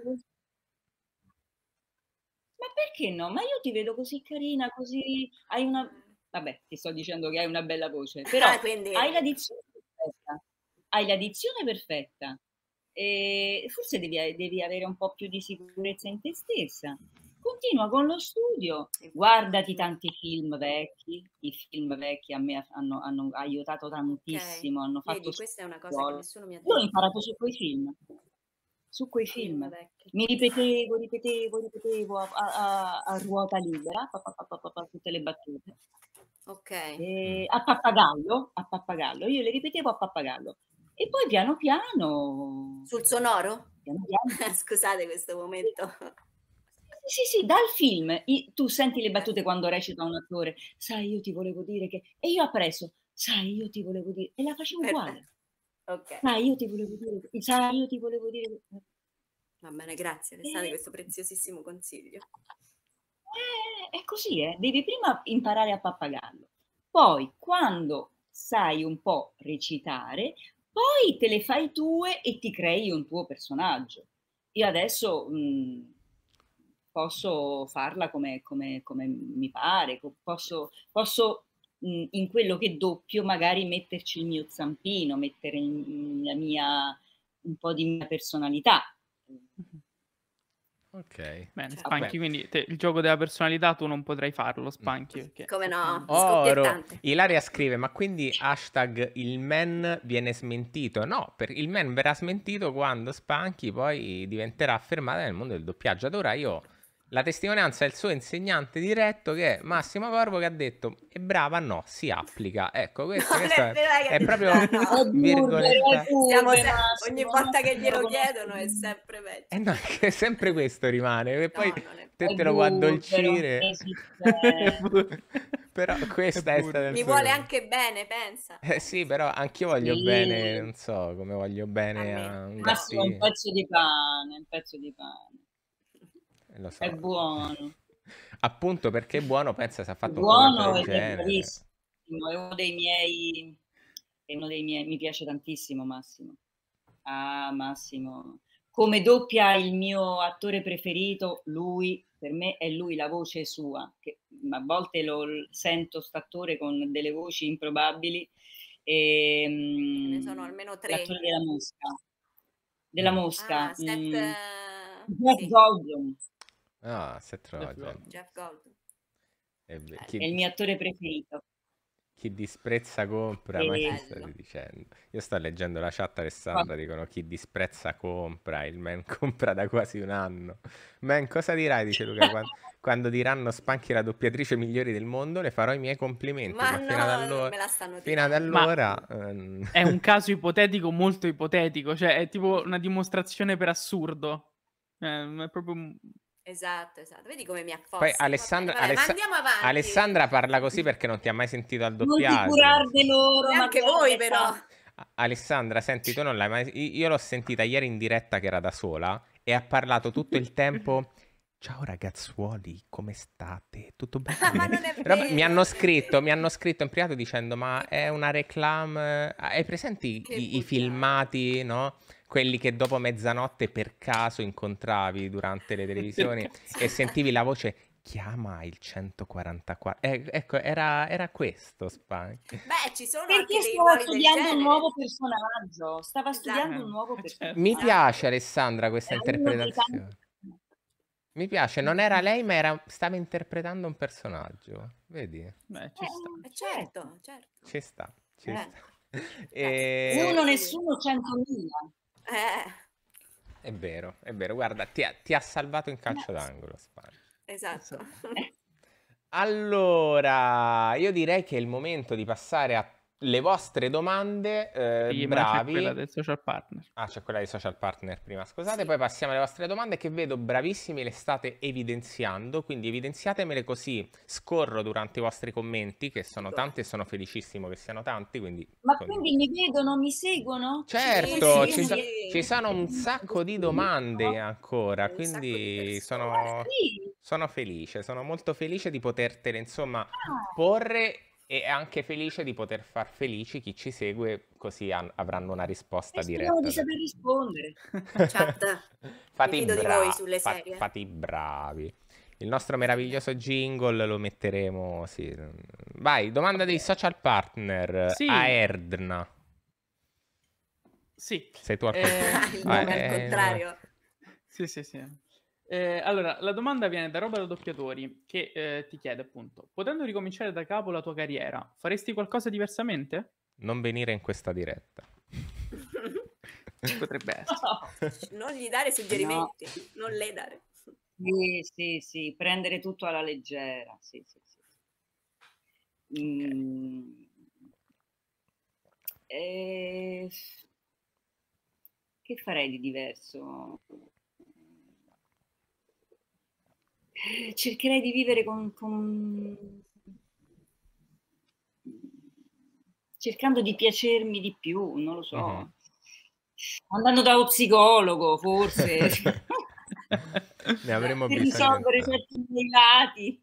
Ma perché no? Ma io ti vedo così carina, così hai una... Vabbè, ti sto dicendo che hai una bella voce, però Quindi hai la dizione perfetta. Hai la dizione perfetta. E forse devi avere un po' più di sicurezza in te stessa. Continua con lo studio, guardati tanti film vecchi. I film vecchi a me hanno aiutato tantissimo, hanno fatto Vedi, questa è una cosa che scuola. nessuno mi ha Io ho detto. imparato su quei film. Su quei Film film. vecchi. Mi ripetevo a ruota libera, tutte le battute. Ok. A pappagallo, io le ripetevo a pappagallo. E poi piano piano... Sul sonoro? Piano piano. Scusate questo momento. Sì, dal film. Tu senti le battute quando recita un attore. Sai, io ti volevo dire che... E io appresso. Sai, io ti volevo dire... E la facevo uguale. Ok. Sai, io ti volevo dire... Sai, io ti volevo dire... Va bene, grazie Alessandra di questo preziosissimo consiglio. È così, devi prima imparare a pappagallo, poi quando sai un po' recitare, poi te le fai tue e ti crei un tuo personaggio. Io adesso posso farla come mi pare, posso in quello che doppio magari metterci il mio zampino, mettere un po' di mia personalità. Ok. Bene, Spanky, quindi il gioco della personalità tu non potrai farlo, Spanky. Perché... Come no? Oro. Ilaria scrive, ma quindi hashtag il men viene smentito? No, il men verrà smentito quando Spanky poi diventerà affermata nel mondo del doppiaggio. Ad ora io... La testimonianza è il suo insegnante diretto, che è Massimo Corvo, che ha detto è brava, no, si applica. Ecco, questo è proprio virgoletta. Ogni volta che glielo chiedono è sempre peggio. No, è sempre questo rimane, e poi te lo può addolcire. Però questa è stata... Mi vuole anche bene, pensa. Sì, però anch'io voglio bene, non so, come voglio bene a un Massimo, un pezzo di pane. Lo so. È buono. Appunto perché è buono, pensa se ha fatto buono un è bravissimo. È uno dei miei, mi piace tantissimo Massimo. Massimo. Come doppia il mio attore preferito, lui, per me è lui, la voce sua, che a volte lo sento st'attore con delle voci improbabili. Ne sono almeno 3. L'attore della Mosca. Jeff Goldblum. Seth Rogen. Jeff Goldblum. È il mio attore preferito. Chi disprezza compra, ma che stai dicendo? Io sto leggendo la chat, Alessandra, dicono chi disprezza compra, il men compra da quasi un anno. Men, cosa dirai, dice Luca, quando diranno Spanky la doppiatrice migliore del mondo, le farò i miei complimenti. Ma no, fino ad allora, me la stanno fino ad allora... È un caso ipotetico, molto ipotetico, cioè è tipo una dimostrazione per assurdo. È proprio... Esatto. Vedi come mi affossi. Poi Alessandra, ma andiamo avanti. Alessandra parla così perché non ti ha mai sentito al doppiaggio. Non ti curarde loro. Neanche voi però. Alessandra, senti, tu non l'hai mai... Io l'ho sentita ieri in diretta che era da sola e ha parlato tutto il tempo... Ciao ragazzuoli, come state? Tutto bene? Ma non è vero. Mi hanno scritto in privato dicendo ma è una reclame... Hai presenti i filmati, no? Quelli che dopo mezzanotte per caso incontravi durante le televisioni e sentivi la voce chiama il 144. Ecco, era questo Spanky. Beh, ci sono perché anche stava studiando un nuovo personaggio. Studiando un nuovo personaggio. Mi piace, Alessandra, questa interpretazione. Mi piace, non era lei, ma stava interpretando un personaggio. Vedi? Beh, ci sta. Certo. Ci sta. Uno, nessuno, 100.000. È vero. Guarda, ti ha salvato in calcio d'angolo, Spanky. Esatto. Allora, io direi che è il momento di passare alle vostre domande. Sì, bravi. C'è quella del social partner. C'è quella dei social partner prima, scusate. Sì. Poi passiamo alle vostre domande che vedo bravissimi, le state evidenziando, quindi evidenziatemele così scorro durante i vostri commenti, che sono tanti e sono felicissimo che siano tanti. Quindi, quindi mi vedono, mi seguono? Certo, ci sono un sacco di domande ancora, quindi sono felice, sono molto felice di potertele insomma porre è anche felice di poter far felici chi ci segue, così avranno una risposta E speriamo diretta di da saper rispondere. Chat, mi Fate fido di voi sulle serie. fate i bravi. Il nostro meraviglioso jingle lo metteremo, sì. Vai, domanda dei social partner. Sì. Aerdna. Sì. Sei tu al Il nome al contrario. Sì. Allora, la domanda viene da Roba da Doppiatori, che ti chiede appunto: potendo ricominciare da capo la tua carriera, faresti qualcosa diversamente? Non venire in questa diretta. Potrebbe essere. Non gli dare suggerimenti, non le dare. Sì, prendere tutto alla leggera, sì. Che farei di diverso? Cercherei di vivere cercando di piacermi di più, non lo so. Andando da uno psicologo, forse. Ne avremmo per bisogno. risolvere certi miei lati.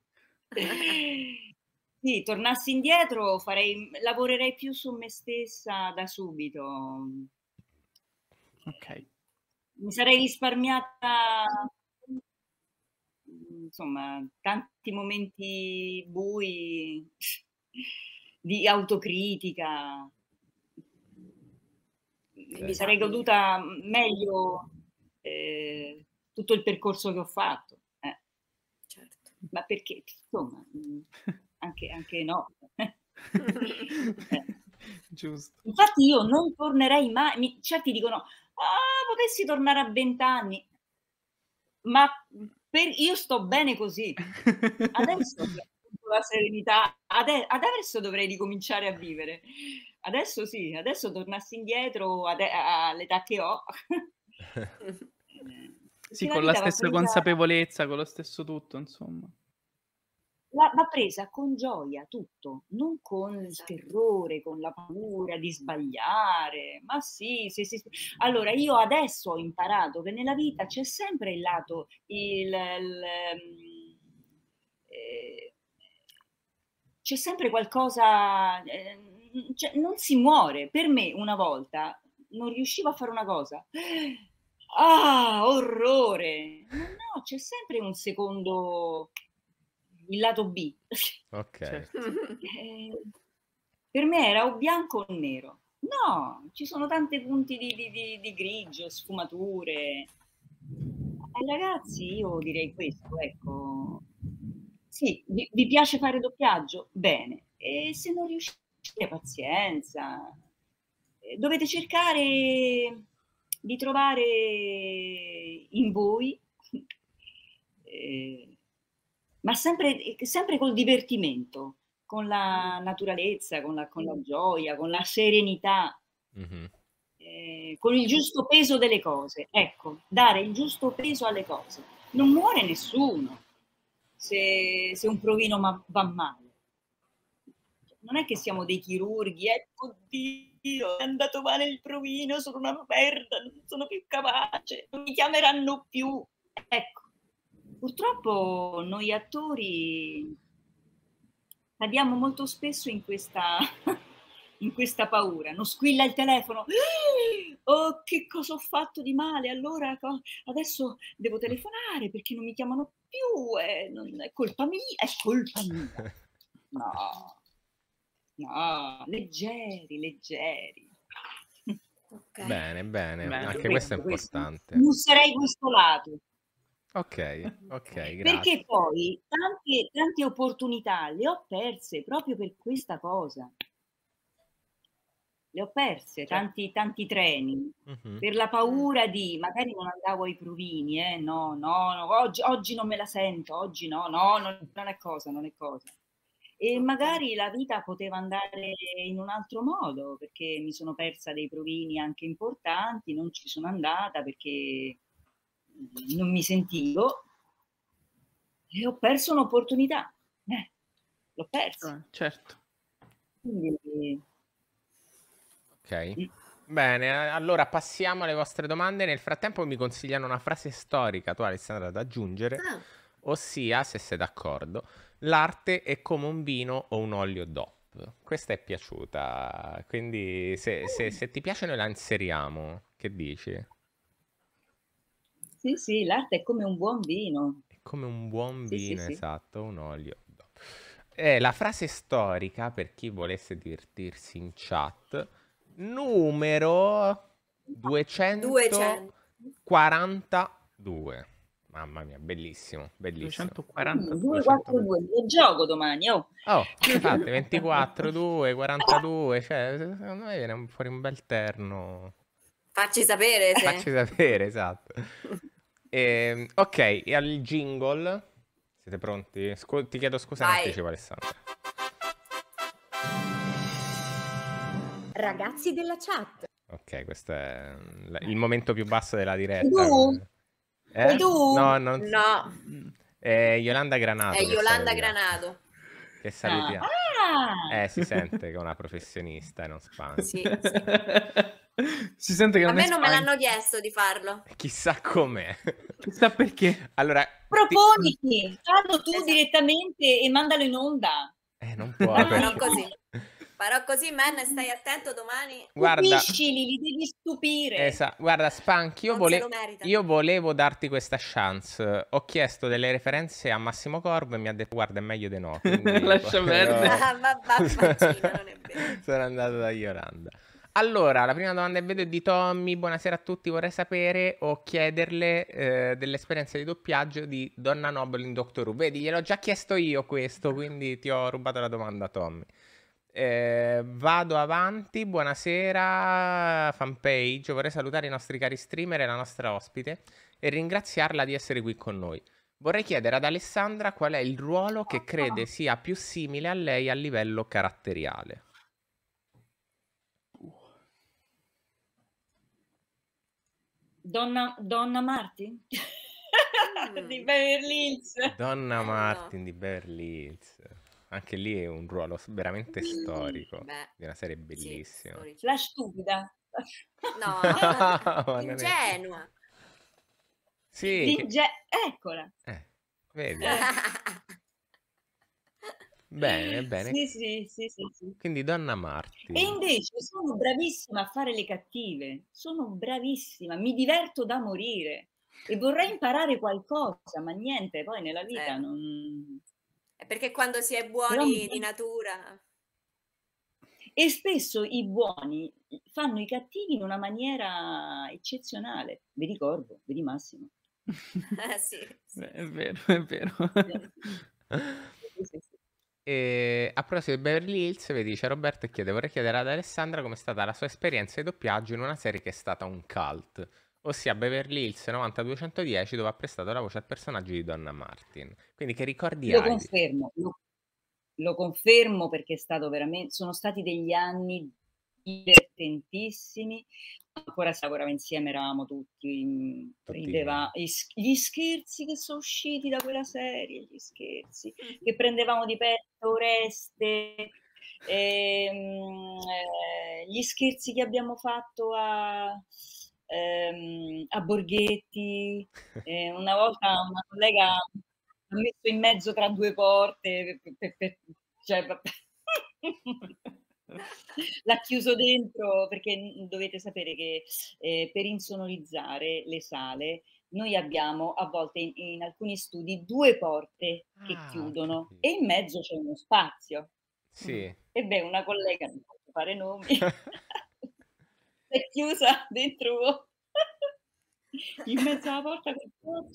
Sì, tornassi indietro lavorerei più su me stessa da subito. Ok. Mi sarei risparmiata, insomma, tanti momenti bui di autocritica. Mi sarei goduta meglio tutto il percorso che ho fatto. Certo. Ma perché, insomma, anche no. Giusto. Infatti io non tornerei mai, certi dicono, potessi tornare a 20 anni, ma io sto bene così. Adesso ho la serenità, adesso dovrei ricominciare a vivere. Adesso sì, adesso tornassi indietro all'età che ho. Sì, con la stessa consapevolezza, con lo stesso tutto, insomma. Va presa con gioia tutto, non con il terrore, con la paura di sbagliare. Ma sì. Allora, io adesso ho imparato che nella vita c'è sempre il lato, c'è sempre qualcosa, non si muore. Per me una volta non riuscivo a fare una cosa. Orrore! No, c'è sempre un secondo, il lato B. Ok. Certo. Per me era o bianco o nero. No, ci sono tanti punti di grigio, sfumature. Ragazzi, io direi questo, ecco. Sì, vi piace fare doppiaggio? Bene. E se non riuscite, pazienza. Dovete cercare di trovare in voi, ma sempre col divertimento, con la naturalezza, con la gioia, con la serenità, con il giusto peso delle cose. Ecco, dare il giusto peso alle cose. Non muore nessuno se un provino va male. Non è che siamo dei chirurghi, oddio, è andato male il provino, sono una merda, non sono più capace, non mi chiameranno più. Ecco, purtroppo noi attori cadiamo molto spesso in questa paura. Non squilla il telefono, oh, che cosa ho fatto di male, allora adesso devo telefonare perché non mi chiamano più, non è colpa mia, è colpa mia. No, leggeri. Okay. Bene. Anche questo è importante. Userei questo lato. Ok, grazie. Perché poi tante opportunità le ho perse proprio per questa cosa. Le ho perse, tanti treni, per la paura di, magari non andavo ai provini, no, oggi non me la sento, oggi no, non è cosa. E magari la vita poteva andare in un altro modo, perché mi sono persa dei provini anche importanti, non ci sono andata perché non mi sentivo e ho perso un'opportunità. L'ho persa. Certo. Quindi, ok. Bene, allora passiamo alle vostre domande. Nel frattempo mi consigliano una frase storica, tu Alessandra, da aggiungere, ossia, se sei d'accordo, l'arte è come un vino o un olio DOP. Questa è piaciuta, quindi se ti piace noi la inseriamo, che dici? Sì, l'arte è come un buon vino. È come un buon Sì, vino, sì. esatto, un olio. La frase storica, per chi volesse divertirsi in chat, numero 200. 242. Mamma mia, bellissimo, bellissimo. 242. 242, lo gioco domani, oh. Oh, infatti, 24, 2, 42, cioè, secondo me viene fuori un bel terno. Facci sapere se... Facci sapere, esatto. Ok, e al jingle, siete pronti? Ti chiedo scusa in Vai. anticipo, Alessandra. Ragazzi della chat. Ok, questo è il momento più basso della diretta. Sei tu? Sei tu? No, non... No, È Yolanda Granato. è che Yolanda saluta. Granato. Che salutiamo. Ah! Si sente che è una professionista e non spanta. Sì. Si sente che A non me è non me Spagna. l'hanno chiesto di farlo. Chissà com'è. Chissà perché. Allora, Proponiti, fallo tu Esatto. direttamente e mandalo in onda. non può. Farò così. Farò così, man, stai attento domani. Guarda, Stupiscili, li devi stupire. guarda, Spank, Non se lo merita. io volevo darti questa chance. Ho chiesto delle referenze a Massimo Corvo e mi ha detto guarda è meglio di no. Quindi Lascia perdere. Vaccina, non è vero. Sono andato da Yolanda. Allora, la prima domanda che vedo è di Tommy. Buonasera a tutti, vorrei sapere o chiederle dell'esperienza di doppiaggio di Donna Noble in Doctor Who. Vedi, gliel'ho già chiesto io questo, quindi ti ho rubato la domanda, Tommy. Vado avanti, buonasera fanpage, vorrei salutare i nostri cari streamer e la nostra ospite e ringraziarla di essere qui con noi. Vorrei chiedere ad Alessandra qual è il ruolo che crede sia più simile a lei a livello caratteriale. Donna Martin? Di Beverly Hills. Donna No. Martin di Beverly Hills. Anche lì è un ruolo veramente storico, Beh, di una serie bellissima. sì, storici. La stupida. No, Ma non è- ingenua. Sì, Eccola. vedi. Bene. Sì. Quindi Donna Martin. E invece sono bravissima a fare le cattive, sono bravissima, mi diverto da morire e vorrei imparare qualcosa, ma niente, poi nella vita non... È perché quando si è buoni di natura... E spesso i buoni fanno i cattivi in una maniera eccezionale. Vedi Corvo, vedi Massimo. Sì. È vero. Sì. E a proposito di Beverly Hills, vedi, c'è Roberto e vorrei chiedere ad Alessandra come è stata la sua esperienza di doppiaggio in una serie che è stata un cult, ossia Beverly Hills 90210, dove ha prestato la voce al personaggio di Donna Martin. Quindi che ricordi Lo hai? confermo, lo confermo perché è stato veramente, sono stati degli anni divertentissimi. Ancora si lavorava insieme, eravamo tutti, rideva gli scherzi che sono usciti da quella serie, gli scherzi che prendevamo di petto Oreste, gli scherzi che abbiamo fatto a Borghetti. Una volta una collega ha messo in mezzo tra due porte, cioè, l'ha chiuso dentro perché dovete sapere che per insonorizzare le sale noi abbiamo a volte in alcuni studi due porte che chiudono e in mezzo c'è uno spazio. Sì. E beh, una collega, non posso fare nomi, è chiusa dentro in mezzo alla porta col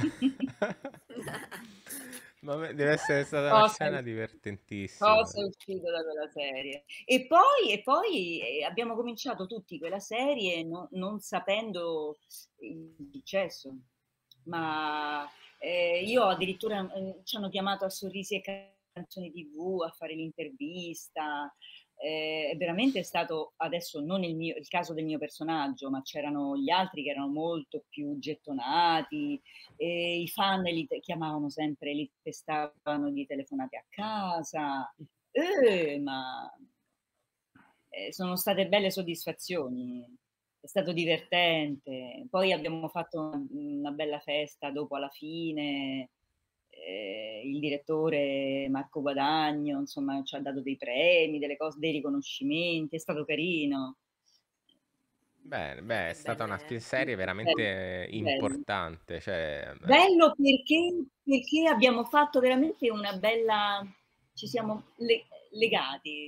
Ma deve essere stata una scena divertentissima. Cosa è uscito da quella serie? E poi abbiamo cominciato tutti quella serie non sapendo il successo, ma io addirittura ci hanno chiamato a Sorrisi e Canzoni TV a fare l'intervista. Veramente è stato, adesso non il caso del mio personaggio, ma c'erano gli altri che erano molto più gettonati, i fan li chiamavano sempre, li testavano di telefonate a casa, ma sono state belle soddisfazioni, è stato divertente. Poi abbiamo fatto una bella festa dopo alla fine, il direttore Marco Guadagno, insomma, ci ha dato dei premi, delle cose, dei riconoscimenti, è stato carino. Beh, è stata una Belle. serie veramente Bello. importante, cioè, Bello perché abbiamo fatto veramente una bella, ci siamo legati.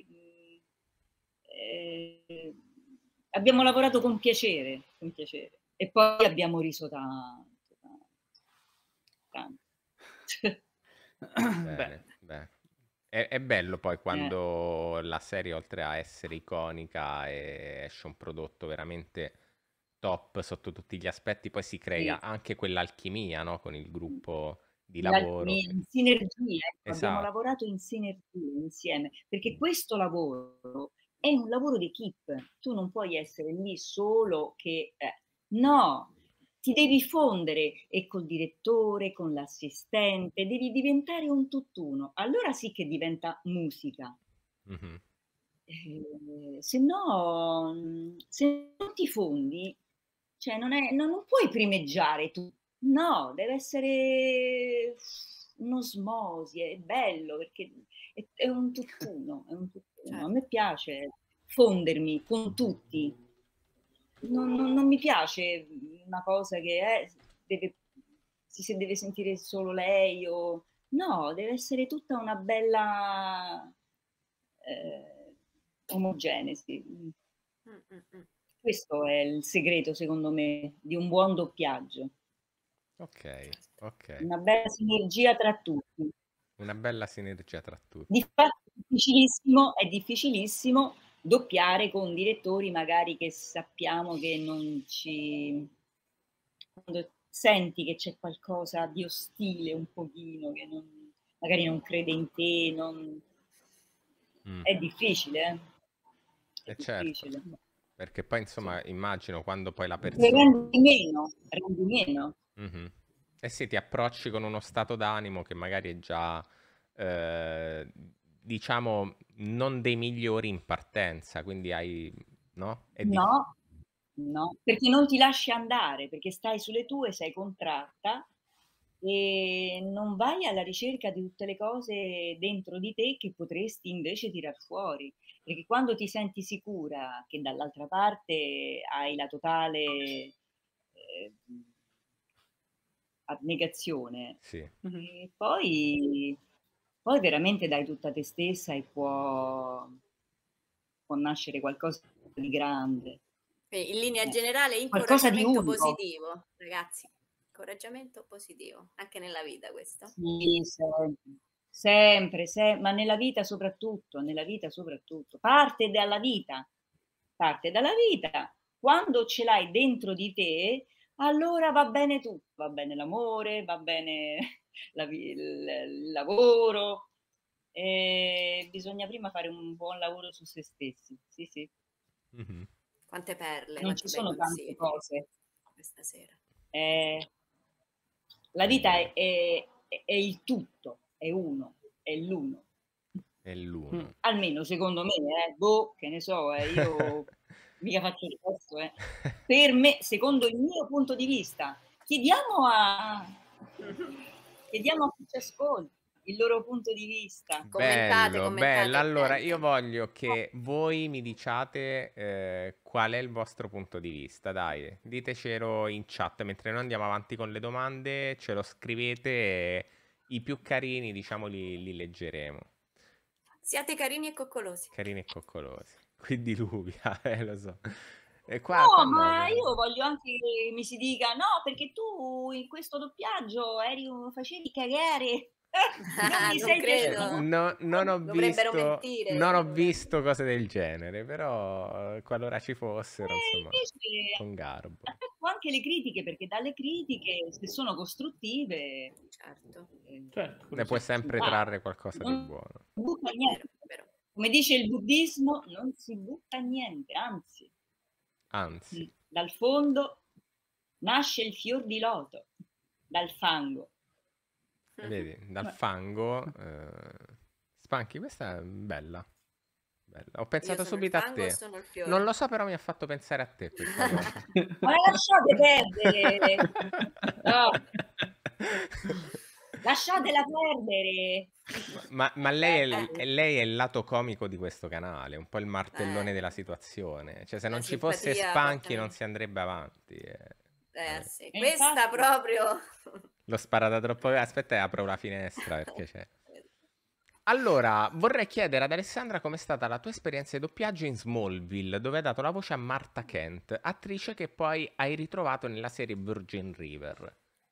Abbiamo lavorato con piacere, e poi abbiamo riso tanto. bene, beh. È bello poi quando la serie, oltre a essere iconica, esce un prodotto veramente top sotto tutti gli aspetti, poi si crea anche quell'alchimia, no? Con il gruppo di lavoro. In sinergia, ecco, abbiamo Esatto. lavorato in sinergia insieme, perché questo lavoro è un lavoro d'equipe, tu non puoi essere lì solo che no, ti devi fondere e col direttore, con l'assistente, devi diventare un tutt'uno, allora sì che diventa musica. Mhm. Se no, se non ti fondi, cioè non puoi primeggiare tu. No, deve essere un'osmosi, è bello perché è un tutt'uno, è un tutt'uno. A me piace fondermi con tutti. Non mi piace una cosa che si deve sentire solo lei o no, deve essere tutta una bella omogenesi. Questo è il segreto, secondo me, di un buon doppiaggio. Ok. Una bella sinergia tra tutti. Una bella sinergia tra tutti. Difatti è difficilissimo doppiare con direttori magari che sappiamo che non ci... Quando senti che c'è qualcosa di ostile un pochino, che magari non crede in te, è difficile, È difficile. Certo, perché poi insomma immagino quando poi la Te persona... rendi meno. Mhm. Eh sì, ti approcci con uno stato d'animo che magari è già, diciamo, non dei migliori in partenza, quindi hai, no? No, perché non ti lasci andare, perché stai sulle tue, sei contratta e non vai alla ricerca di tutte le cose dentro di te che potresti invece tirar fuori. Perché quando ti senti sicura che dall'altra parte hai la totale abnegazione, Sì. e poi veramente dai tutta te stessa e può nascere qualcosa di grande. In linea generale, Qualcosa di incoraggiamento unico. positivo, ragazzi. Incoraggiamento positivo, anche nella vita questo. Sì, sempre, ma nella vita soprattutto, parte dalla vita, quando ce l'hai dentro di te, allora va bene tutto, va bene l'amore, va bene il lavoro, bisogna prima fare un buon lavoro su se stessi, sì. Mhm. Quante perle, Non quanti ci bei sono tante consigli cose. questa sera. La vita è il tutto, è uno, è l'uno. È l'uno. Almeno secondo me, che ne so, io mica faccio il testo, Per me, secondo il mio punto di vista, chiediamo a chi ci ascolta il loro punto di vista. Bello. Allora, io gente. voglio che voi mi diciate qual è il vostro punto di vista. Dai, ditecelo in chat mentre noi andiamo avanti con le domande, ce lo scrivete e i più carini, diciamo, li leggeremo. Siate carini e coccolosi. Carini e coccolosi. Qui diluvia, lo so. E No, qua ma no. io voglio anche che mi si dica no, perché tu in questo doppiaggio facevi cagare. Non mi sei piaciuto. Non ho Dovrebbero visto, mentire. non ho visto cose del genere, però qualora ci fossero, insomma, Invece con garbo. accetto anche le critiche, perché dalle critiche, se sono costruttive, Certo. Ne puoi sempre trarre qualcosa di non buono. butta niente. Vero. Come dice il buddismo, non si butta niente, Anzi, dal fondo nasce il fior di loto, dal fango. vedi, dal fango. Spunky, questa è bella. Ho pensato subito a te. Non lo so, però mi ha fatto pensare a te questa cosa. Ma lasciate perdere! No. Lasciatela perdere. Ma lei è il lato comico di questo canale, un po' il martellone della situazione. Cioè, se La non ci fosse simpatia Spunky porta non si andrebbe avanti. sì. E Questa infatti, proprio... L'ho sparata troppo. Aspetta, apro la finestra perché c'è. Allora, vorrei chiedere ad Alessandra com'è stata la tua esperienza di doppiaggio in Smallville, dove hai dato la voce a Martha Kent, attrice che poi hai ritrovato nella serie Virgin River.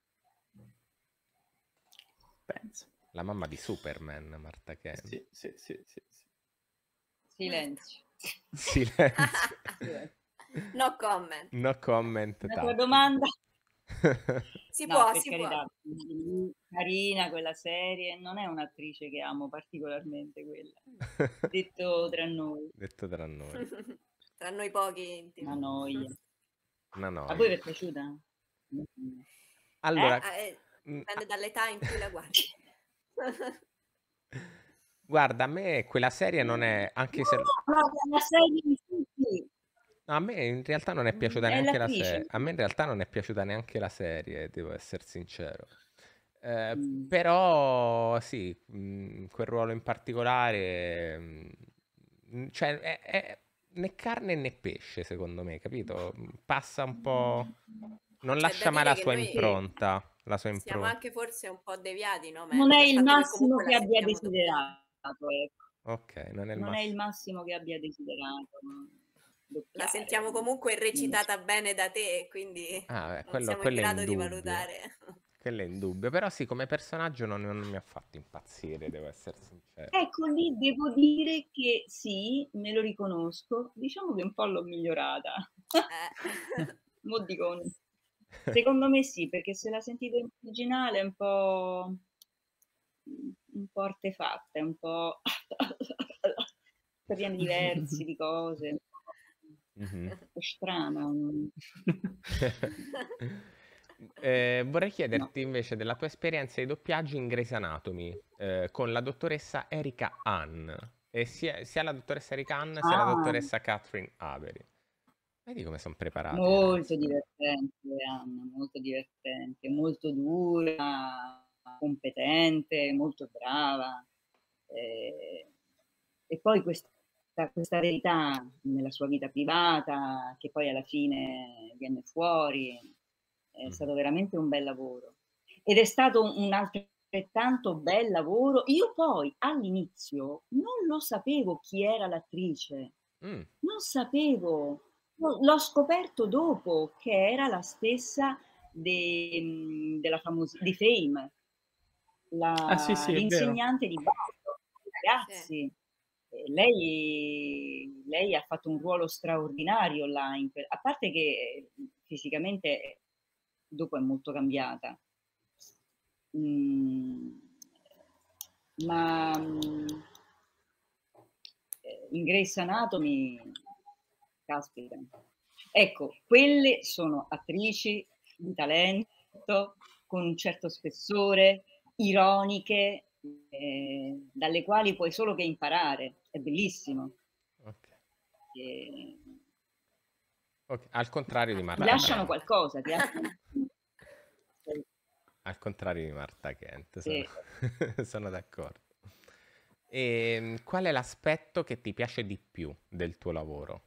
Penso. La mamma di Superman, Martha Kent. Sì. silenzio. Silenzio. No comment. No comment. La tua Tati. domanda? Si No, può, per si carità, carina quella serie, non è un'attrice che amo particolarmente quella. Detto tra noi, Detto tra noi. può. Tra noi pochi intimi. una noia. No, no. A voi vi è piaciuta? Allora, Dipende dall'età in cui la guardi. guarda, a me quella serie non è, anche se... la serie di tutti. No, a me in realtà non è piaciuta È neanche la l'attrice. serie. A me in realtà non è piaciuta neanche la serie, devo essere sincero. Mm. Però sì, quel ruolo in particolare, cioè è né carne né pesce, secondo me, capito? Passa un po'... Non C'è lascia da mai dire la che sua noi impronta. La sua siamo impronta. anche forse un po' deviati, no? Ma Non è dal il fatto che massimo comunque che la abbia sentiamo doppiata. desiderato, ecco. Ok, non è il Non è il massimo. massimo che abbia desiderato La doppiare. sentiamo comunque recitata bene da te, quindi Ah, non siamo in quello è grado di indubbio. valutare. Quello è indubbio. Però sì, come personaggio non mi ha fatto impazzire, devo essere sincero. Ecco, lì devo dire che sì, me lo riconosco. Diciamo che un po' l'ho migliorata. Mo dico, secondo me sì, perché se la sentite in originale è un po' artefatta, è un po' pieni diversi di cose, un po' strana. Vorrei chiederti invece della tua esperienza di doppiaggio in Grey's Anatomy con la dottoressa Erika Hahn, e sia la dottoressa Erika Hahn sia la dottoressa Catherine Avery. Vedi come sono preparati, Molto ragazzi. divertente, Anna, molto divertente, molto dura, competente, molto brava. E poi questa verità nella sua vita privata, che poi alla fine viene fuori, è stato veramente un bel lavoro. Ed è stato un altrettanto bel lavoro. Io poi all'inizio non lo sapevo chi era l'attrice, non sapevo. L'ho scoperto dopo che era la stessa della famosa di Fame, Sì, è vero. l'insegnante di ballo, ragazzi. Lei ha fatto un ruolo straordinario là, a parte che fisicamente dopo è molto cambiata. Ma in Grey's Anatomy, caspita. Ecco, quelle sono attrici di talento, con un certo spessore, ironiche, dalle quali puoi solo che imparare. È bellissimo. Okay. Al contrario di Martha Ti lasciano Kent. qualcosa, Al contrario di Martha Kent, Sì. sono d'accordo. E qual è l'aspetto che ti piace di più del tuo lavoro?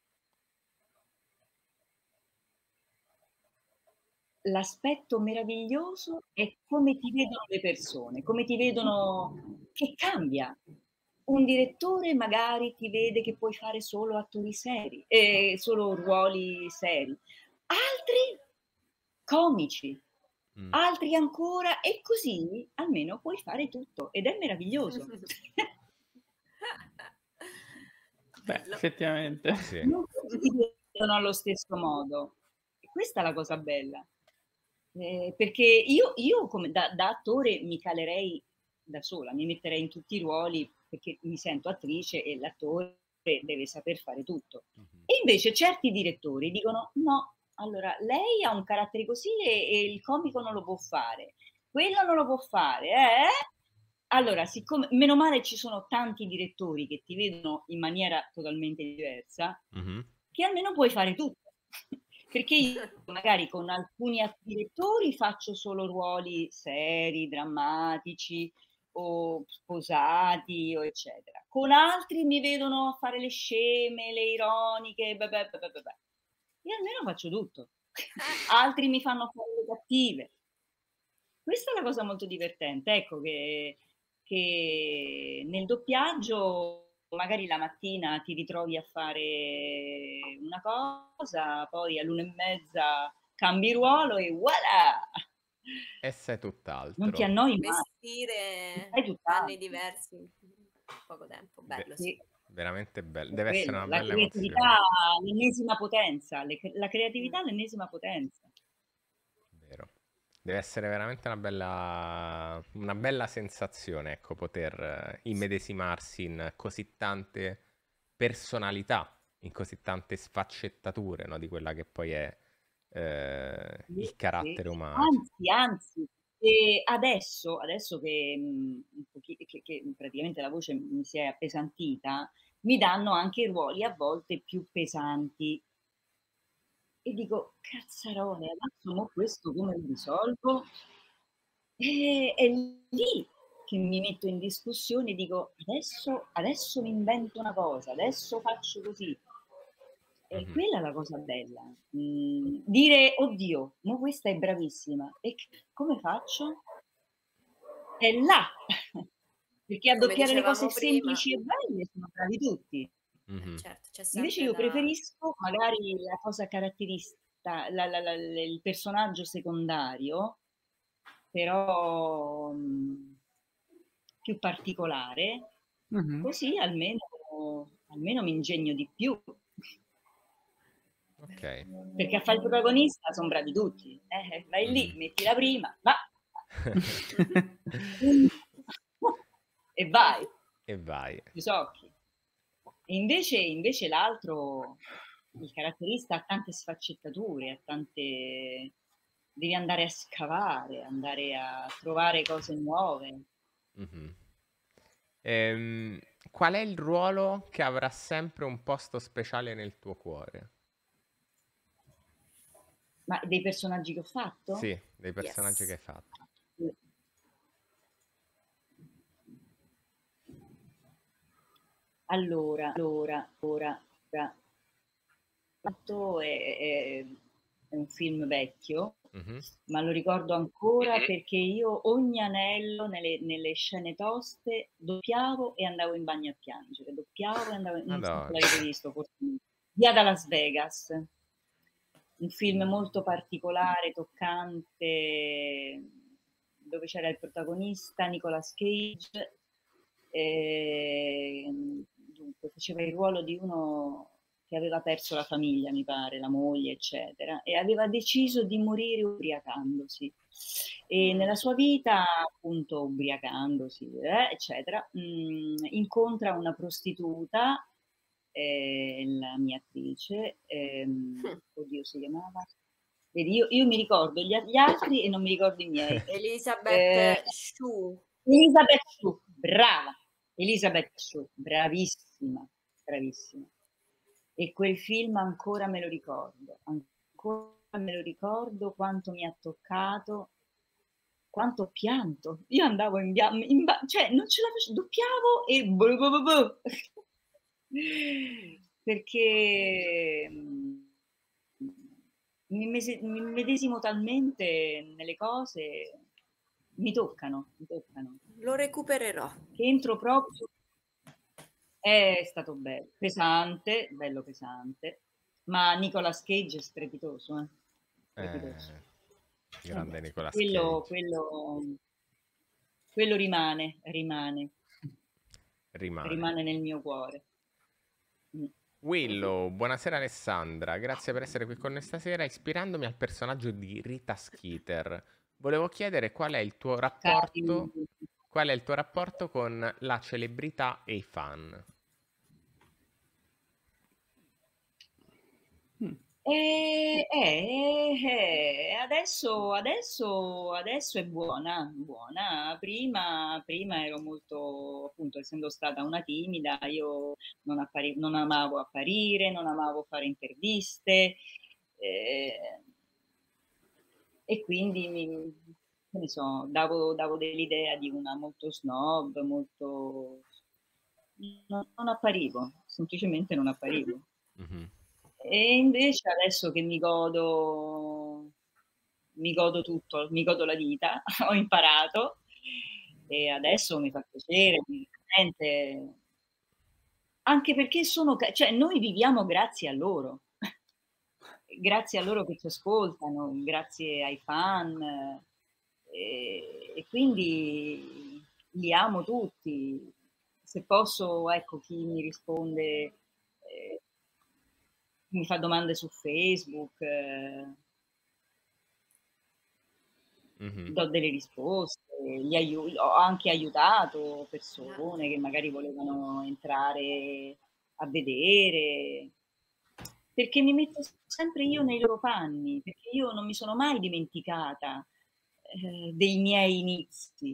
L'aspetto meraviglioso è come ti vedono le persone, come ti vedono, che cambia. Un direttore magari ti vede che puoi fare solo attori seri, solo ruoli seri, altri comici, altri ancora, e così almeno puoi fare tutto ed è meraviglioso. Beh, effettivamente. Sì. Non tutti ti vedono allo stesso modo. Questa è la cosa bella. Perché io come da attore mi calerei da sola, mi metterei in tutti i ruoli perché mi sento attrice e l'attore deve saper fare tutto. E invece certi direttori dicono no, allora lei ha un carattere così e il comico non lo può fare, quello non lo può fare, Allora, siccome meno male ci sono tanti direttori che ti vedono in maniera totalmente diversa, che almeno puoi fare tutto. Perché io magari con alcuni direttori faccio solo ruoli seri, drammatici o sposati o eccetera. Con altri mi vedono fare le sceme, le ironiche, beh. Io almeno faccio tutto. Altri mi fanno fare le cattive. Questa è una cosa molto divertente, ecco che nel doppiaggio magari la mattina ti ritrovi a fare una cosa, poi all'1:30 cambi ruolo e voilà! E sei Non ti tutt'altro. annoi mai, Vestire fai panni tutt'altro. diversi in poco tempo, bello, sì. Sì, Veramente bello. è Deve essere quello. una La bella creatività emozione. all'ennesima potenza, la Mm. creatività all'ennesima potenza. Vero. Deve essere veramente una bella sensazione, ecco, poter immedesimarsi in così tante personalità, in così tante sfaccettature, no, di quella che poi è Sì, il sì. carattere umano. Anzi, adesso che, che praticamente la voce mi si è appesantita, mi danno anche ruoli a volte più pesanti. E dico, cazzarone, adesso mo questo come lo risolvo? E è lì che mi metto in discussione e dico, adesso mi invento una cosa, adesso faccio così. E Mhm. quella è la cosa bella. Dire, oddio, ma questa è bravissima. E come faccio? È là. Perché a Come doppiare le cose dicevamo prima, semplici e belle sono bravi tutti. Mhm. certo, c'è Invece sempre io da... preferisco magari la cosa caratteristica, il personaggio secondario, però più particolare, Mhm. così almeno mi ingegno di più. Ok. Perché a fare il protagonista sono bravi tutti. Vai lì, Mhm. metti la prima, va. E vai, E vai. chiusi occhi. E invece l'altro, il caratterista ha tante sfaccettature, ha tante... devi andare a scavare, andare a trovare cose nuove. Mhm. Qual è il ruolo che avrà sempre un posto speciale nel tuo cuore? Ma dei personaggi che ho fatto? Sì, dei personaggi che Yes. hai fatto. Allora, fatto è un film vecchio, Mhm. ma lo ricordo ancora perché io ogni anello nelle scene toste doppiavo e andavo in bagno a piangere, doppiavo e andavo, non so se Madonna. l'avete visto, forse Via da Las Vegas, un film molto particolare, toccante, dove c'era il protagonista Nicolas Cage, dunque faceva il ruolo di uno che aveva perso la famiglia, mi pare, la moglie, eccetera, e aveva deciso di morire ubriacandosi. E nella sua vita, appunto, ubriacandosi, eccetera, incontra una prostituta, la mia attrice, oddio si chiamava, vedi, io mi ricordo gli altri e non mi ricordo i miei. Elizabeth Shue. Elizabeth Shue, brava, Elizabeth Shue, bravissima, bravissima. E quel film ancora me lo ricordo quanto mi ha toccato, quanto ho pianto. Io andavo cioè non ce la facevo, doppiavo e perché mi medesimo talmente nelle cose, mi toccano, Lo recupererò. che entro proprio. È stato bello, pesante, bello pesante, ma Nicolas Cage è strepitoso, strepitoso. Grande Nicolas Quello, Cage. quello rimane Rimane. nel mio cuore. Willow, buonasera Alessandra, grazie per essere qui con noi stasera. Ispirandomi al personaggio di Rita Skeeter, volevo chiedere qual è il tuo rapporto con la celebrità e i fan. Adesso è buona. Prima ero molto, appunto, essendo stata una timida, io non amavo apparire, non amavo fare interviste, E quindi che ne so, davo dell'idea di una molto snob, molto... Non apparivo, semplicemente non apparivo. Mhm. E invece adesso che mi godo tutto, mi godo la vita, ho imparato e adesso mi fa piacere, veramente, anche perché cioè noi viviamo grazie a loro, grazie a loro che ci ascoltano, grazie ai fan, e quindi li amo tutti. Se posso, ecco, chi mi risponde, mi fa domande su Facebook, Mhm. do delle risposte, ho anche aiutato persone che magari volevano entrare a vedere, perché mi metto sempre io nei loro panni, perché io non mi sono mai dimenticata dei miei inizi,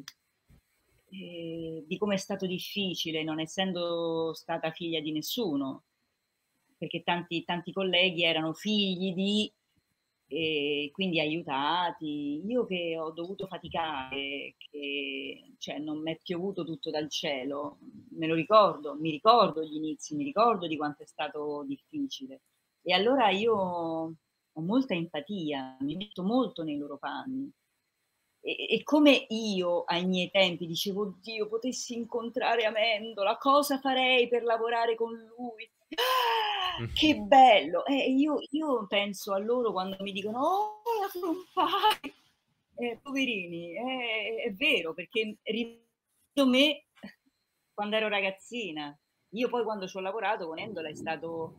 di come è stato difficile, non essendo stata figlia di nessuno, perché tanti colleghi erano figli di, e quindi aiutati. Io che ho dovuto faticare, che cioè, non mi è piovuto tutto dal cielo, me lo ricordo, mi ricordo gli inizi, mi ricordo di quanto è stato difficile. E allora io ho molta empatia, mi metto molto nei loro panni. E come io ai miei tempi dicevo, oddio, potessi incontrare Amendola, cosa farei per lavorare con lui? Ah, che bello! Io penso a loro quando mi dicono, oh, la compare! Poverini, è vero, perché ricordo me quando ero ragazzina. Io poi quando ci ho lavorato con Endola è stato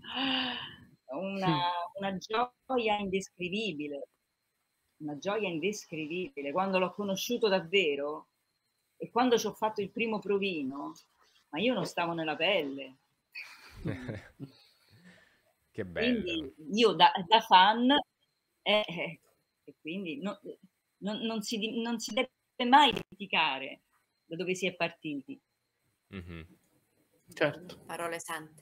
una gioia indescrivibile, una gioia indescrivibile. Quando l'ho conosciuto davvero e quando ci ho fatto il primo provino, ma io non stavo nella pelle. Che bello. Quindi io da fan, e quindi non si deve mai dimenticare da dove si è partiti. Mhm. Certo. Parole sante.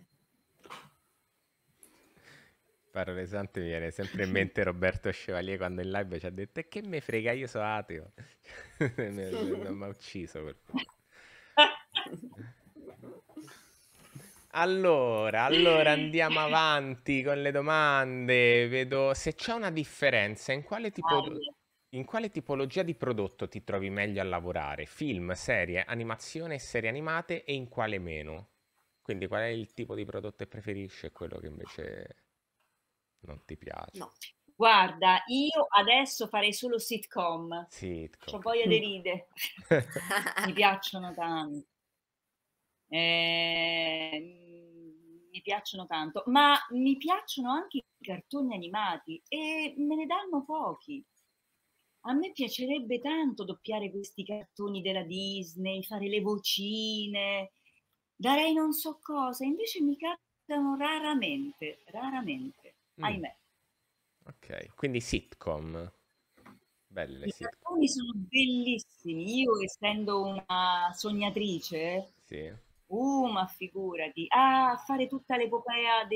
Parole sante, mi viene sempre in mente Roberto Chevalier quando in live ci ha detto e che me frega, io sono ateo. Mi ha ucciso per questo. Allora andiamo avanti con le domande. Vedo se c'è una differenza, in quale tipologia di prodotto ti trovi meglio a lavorare? Film, serie, animazione e serie animate, e in quale meno? Quindi qual è il tipo di prodotto che preferisci e quello che invece non ti piace? No. Guarda, io adesso farei solo sitcom. Sitcom. C'ho voglia di ridere. Mi piacciono tanto. Mi piacciono tanto, ma mi piacciono anche i cartoni animati e me ne danno pochi. A me piacerebbe tanto doppiare questi cartoni della Disney, fare le vocine, darei non so cosa, invece mi capitano raramente, ahimè. Ok, quindi sitcom. Belle I sitcom. cartoni sono bellissimi. Io, essendo una sognatrice, Sì. ma figurati, fare tutta l'epopea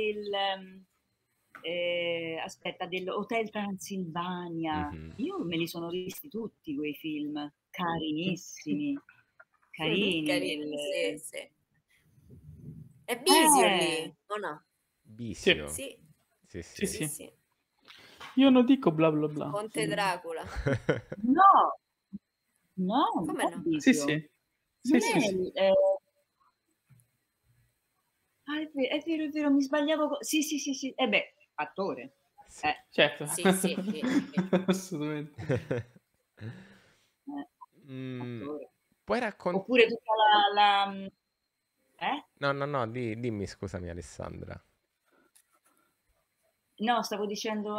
dell'Hotel Transilvania. Mhm. Io me li sono visti tutti quei film, carinissimi, carini. Carini, sì, sì. È Bisio lì, o no? Bisio. Sì. Sì. Sì. Io non dico bla bla bla. Conte Dracula. No, Come non no? Sì, Bisio. sì. Non Sì, è sì. il- è vero, mi sbagliavo. Sì. Attore. Sì, certo. Sì. Assolutamente. Attore. Puoi raccontare? Oppure tutta la No, dimmi, scusami Alessandra. No, stavo dicendo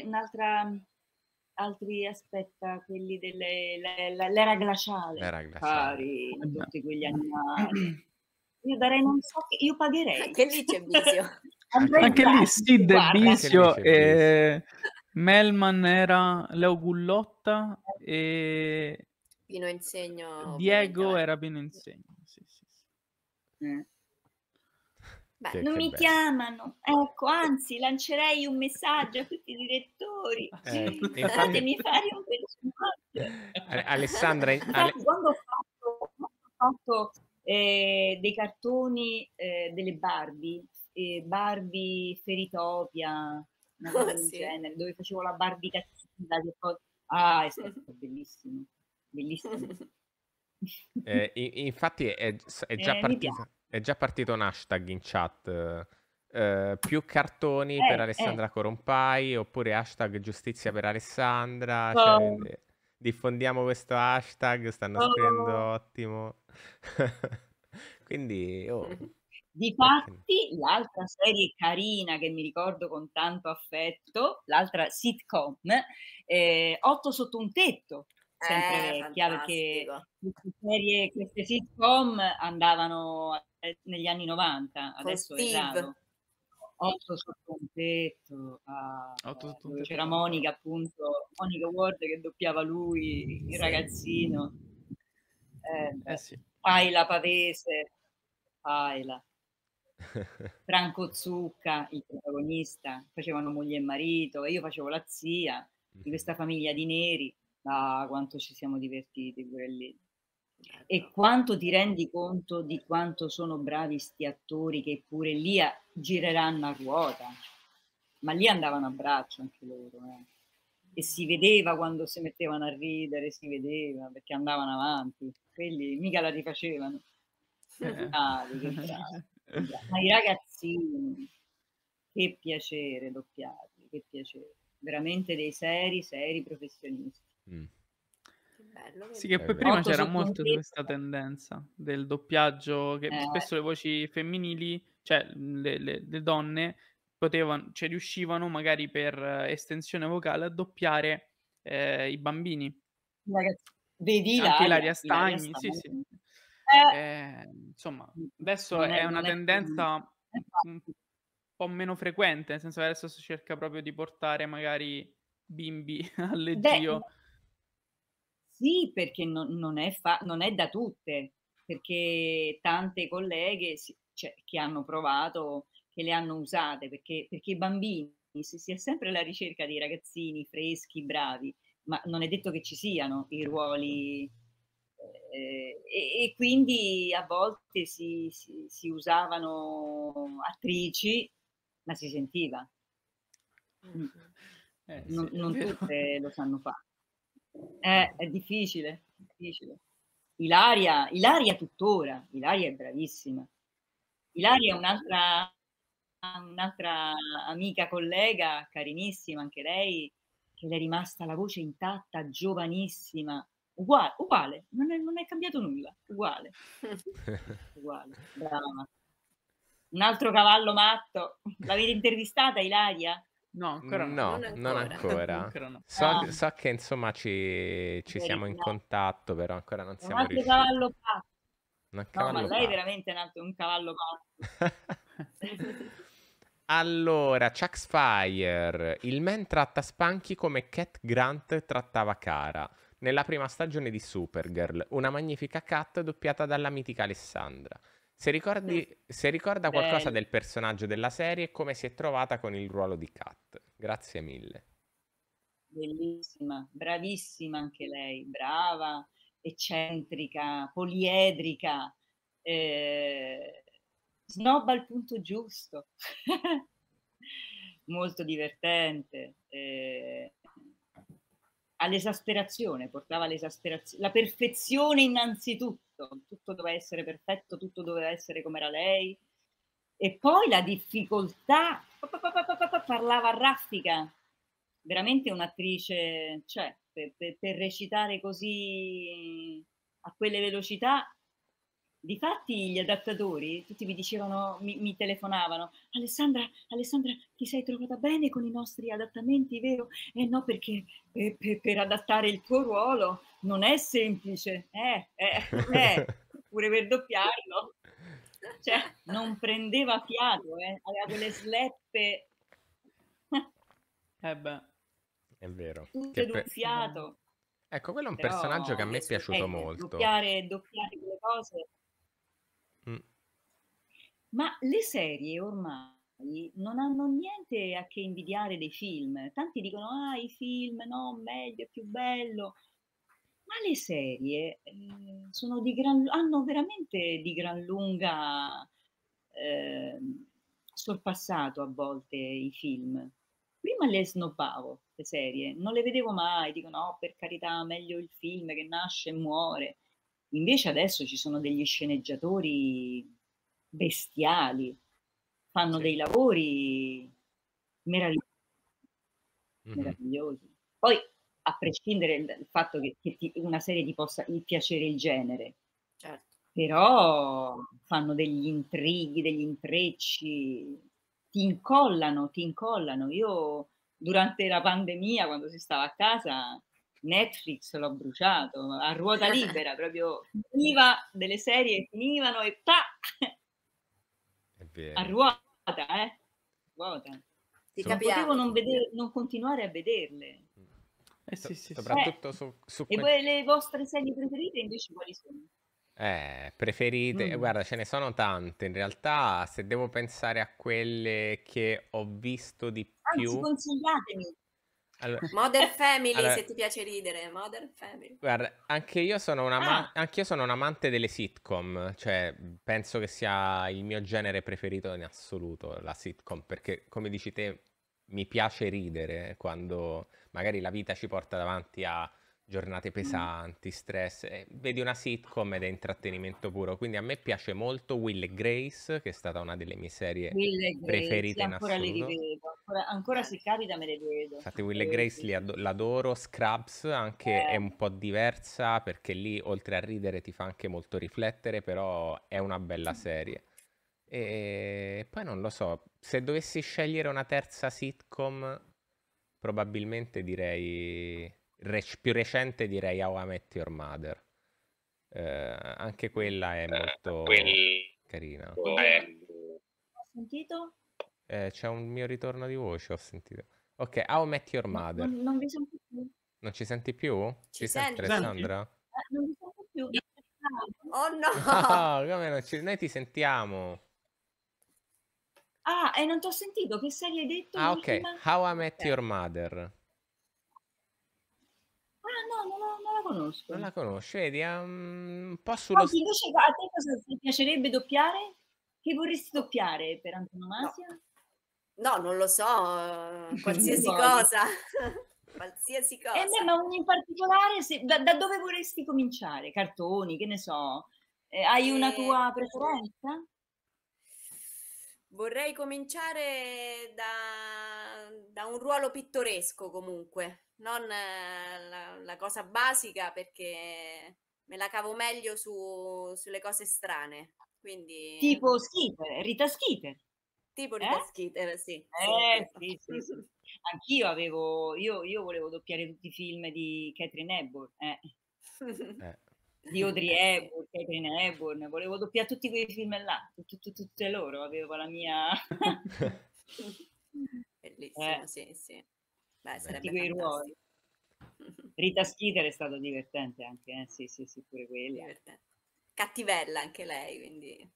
altri, aspetta, quelli l'era glaciale. L'era glaciale. Cari, tutti quegli animali. Io darei non so che, io pagherei. Anche lì c'è Bisio. Anche lì Sid e Guarda. Bisio, Anche lì c'è Melman era Leo Gullotta e Pino Insegno. Diego ovviamente, era Pino Insegno. Sì. Beh, Non Che mi bello. chiamano, ecco, anzi, lancerei un messaggio a tutti i direttori. Infatti, Fatemi fare un personaggio. Alessandra, Infatti, quando ho fatto dei cartoni delle Barbie Fairytopia, una cosa del Sì. genere, dove facevo la Barbie cattiva, che poi... Ah, è stato bellissimo, bellissimo. infatti è già Mi piace. partito un hashtag in chat. Più cartoni per Eh. Alessandra Corompai oppure hashtag giustizia per Alessandra. Cioè, Oh, diffondiamo questo hashtag, stanno scrivendo oh. ottimo. Quindi, perché no? Difatti, l'altra serie carina che mi ricordo con tanto affetto, l'altra sitcom, 8 sotto un tetto, sempre vecchia, perché Fantastico. queste sitcom andavano negli anni 90, Con adesso è Steve. raro. 8 sotto un tetto, dove c'era Monica, appunto, Monica Ward che doppiava lui, il Sì. ragazzino. Sì. Paila Pavese, Paila. Franco Zucca, il protagonista, facevano moglie e marito e io facevo la zia di questa famiglia di neri. Ah, quanto ci siamo divertiti pure lì. E quanto ti rendi conto di quanto sono bravi sti attori che pure lì gireranno a ruota. Ma lì andavano a braccio anche loro. E si vedeva quando si mettevano a ridere, si vedeva perché andavano avanti. Quelli mica la rifacevano. Bravi, che bravi. Ma i ragazzini, che piacere doppiarli, che piacere. Veramente dei seri professionisti. Mm. Che bello, Sì, vedi? che poi È prima vero. 8 c'era sotto un molto di tetto. questa tendenza del doppiaggio, che spesso le voci femminili, cioè le donne, cioè riuscivano magari per estensione vocale a doppiare i bambini. Ragazzi, vedi Anche Ilaria Ilaria Stagni, sì, sì. Stagni. Insomma, adesso Non è è, una non è tendenza un infatti, po' meno frequente, nel senso che adesso si cerca proprio di portare magari bimbi al beh, leggio. sì, perché non è da tutte, perché tante colleghe cioè, che hanno provato, che le hanno usate, perché i bambini, si è sempre alla ricerca di ragazzini freschi, bravi, ma non è detto che ci siano i ruoli, e quindi a volte si usavano attrici, ma si sentiva. Sì, è Non vero. tutte lo sanno fare. È difficile, difficile. Ilaria tuttora, Ilaria è bravissima. Ilaria è un'altra amica collega, carinissima anche lei, che le è rimasta la voce intatta, giovanissima, uguale, non è cambiato nulla, uguale, uguale, brava. Un altro cavallo matto. L'avete intervistata Ilaria? No, ancora no. No, Non non ancora. ancora. Ancora no. Ah, So che insomma ci siamo in no. contatto, però ancora non È un siamo altro riusciti. cavallo pazzo. Un No, ma cavallo lei pazzo. veramente è un cavallo pazzo. Allora, Chuck's Fire. Il man tratta Spunky come Cat Grant trattava Kara nella prima stagione di Supergirl, una magnifica Cat doppiata dalla mitica Alessandra. Se ricorda qualcosa Bello. del personaggio della serie e come si è trovata con il ruolo di Cat. Grazie mille. Bellissima, bravissima anche lei, brava, eccentrica, poliedrica, snobba al punto giusto, molto divertente, all'esasperazione, portava all'esasperazione, la perfezione innanzitutto, tutto doveva essere perfetto, tutto doveva essere come era lei, e poi la difficoltà, parlava a raffica, veramente un'attrice, cioè, per recitare così a quelle velocità. Difatti gli adattatori tutti mi dicevano, mi telefonavano, Alessandra, ti sei trovata bene con i nostri adattamenti, vero? No, perché per adattare il tuo ruolo non è semplice, pure per doppiarlo. Cioè, non prendeva fiato, aveva quelle sleppe Beh. È vero. tutte d'un fiato. Ecco, quello è un personaggio che a Però me è piaciuto molto. doppiare quelle cose. Mm. Ma le serie ormai non hanno niente a che invidiare dei film. Tanti dicono, ah, i film, no, meglio, è più bello. Ma le serie sono hanno veramente di gran lunga sorpassato a volte i film. Prima le snobbavo, le serie, non le vedevo mai, dico no, per carità, meglio il film che nasce e muore. Invece adesso ci sono degli sceneggiatori bestiali, fanno Sì. dei lavori meravigliosi. Mhm. Meravigliosi. Poi, a prescindere dal fatto che una serie ti possa piacere il genere, Certo. però fanno degli intrighi, degli intrecci, ti incollano, ti incollano. Io durante la pandemia, quando si stava a casa, Netflix l'ho bruciato a ruota libera, proprio finiva delle serie, finivano e ta! È A vero. ruota, ruota. Ti Sono- Non potevo capiamo. non continuare a vederle. Sì, sì, sì. Soprattutto su E voi le vostre serie preferite invece quali sono? preferite, Mm. guarda, ce ne sono tante. In realtà, se devo pensare a quelle che ho visto di Anzi, più, consigliatemi. allora, Modern Family, allora, se ti piace ridere, Modern Family. guarda, anche io sono Ah, anch'io sono un amante delle sitcom, cioè penso che sia il mio genere preferito in assoluto, la sitcom, perché come dici te, mi piace ridere quando magari la vita ci porta davanti a giornate pesanti, stress, e vedi una sitcom ed è intrattenimento puro, quindi a me piace molto Will e Grace, che è stata una delle mie serie Will e Gracie, preferite in ancora le assoluto. rivedo. Ancora se capita me le vedo. Infatti Will e Grace Sì, sì. l'adoro, Scrubs anche è un po' diversa perché lì oltre a ridere ti fa anche molto riflettere, però è una bella serie. E poi non lo so, se dovessi scegliere una terza sitcom, probabilmente direi più recente direi How I Met Your Mother. Anche quella è molto carina. Ho sentito? C'è un mio ritorno di voce, ho sentito. Ok, How I Met Your Mother. Non vi sento più. Non ci senti più? Ci Ci senti, senti? Senti? Alessandra? Non vi sento più. Oh no! No, come non ci... Noi ti sentiamo. Ah, e non ti ho sentito. Che serie hai detto Ah, ok. l'ultima? How I Met Ok. Your Mother. Ah, no, non la conosco. Non la conosci? Vedi, è un po' sullo... Senti, invece a te cosa ti piacerebbe doppiare? Che vorresti doppiare per No, antonomasia? no, non lo so, qualsiasi Vuoi? cosa. Qualsiasi Beh, cosa. ma in particolare, da dove vorresti cominciare? Cartoni, che ne so. Hai una E tua preferenza? vorrei cominciare da un ruolo pittoresco comunque, non la cosa basica perché me la cavo meglio sulle cose strane. Quindi, Tipo Skeeter, Rita Skeeter, tipo Rita eh? Skeeter, sì, sì, è vero. Sì, sì, sì. Anch'io io volevo doppiare tutti i film di Catherine Hepburn, Eh. di Audrey Sì. Hepburn, Catherine Hepburn, volevo doppiare tutti quei film là, tutte loro, avevo la mia... Bellissimo, sì, sì. Beh, tutti sarebbe quei ruoli. fantastico. Rita Skeeter è stato divertente anche, sì, sì, sì, pure quella. Divertente. Cattivella anche lei, quindi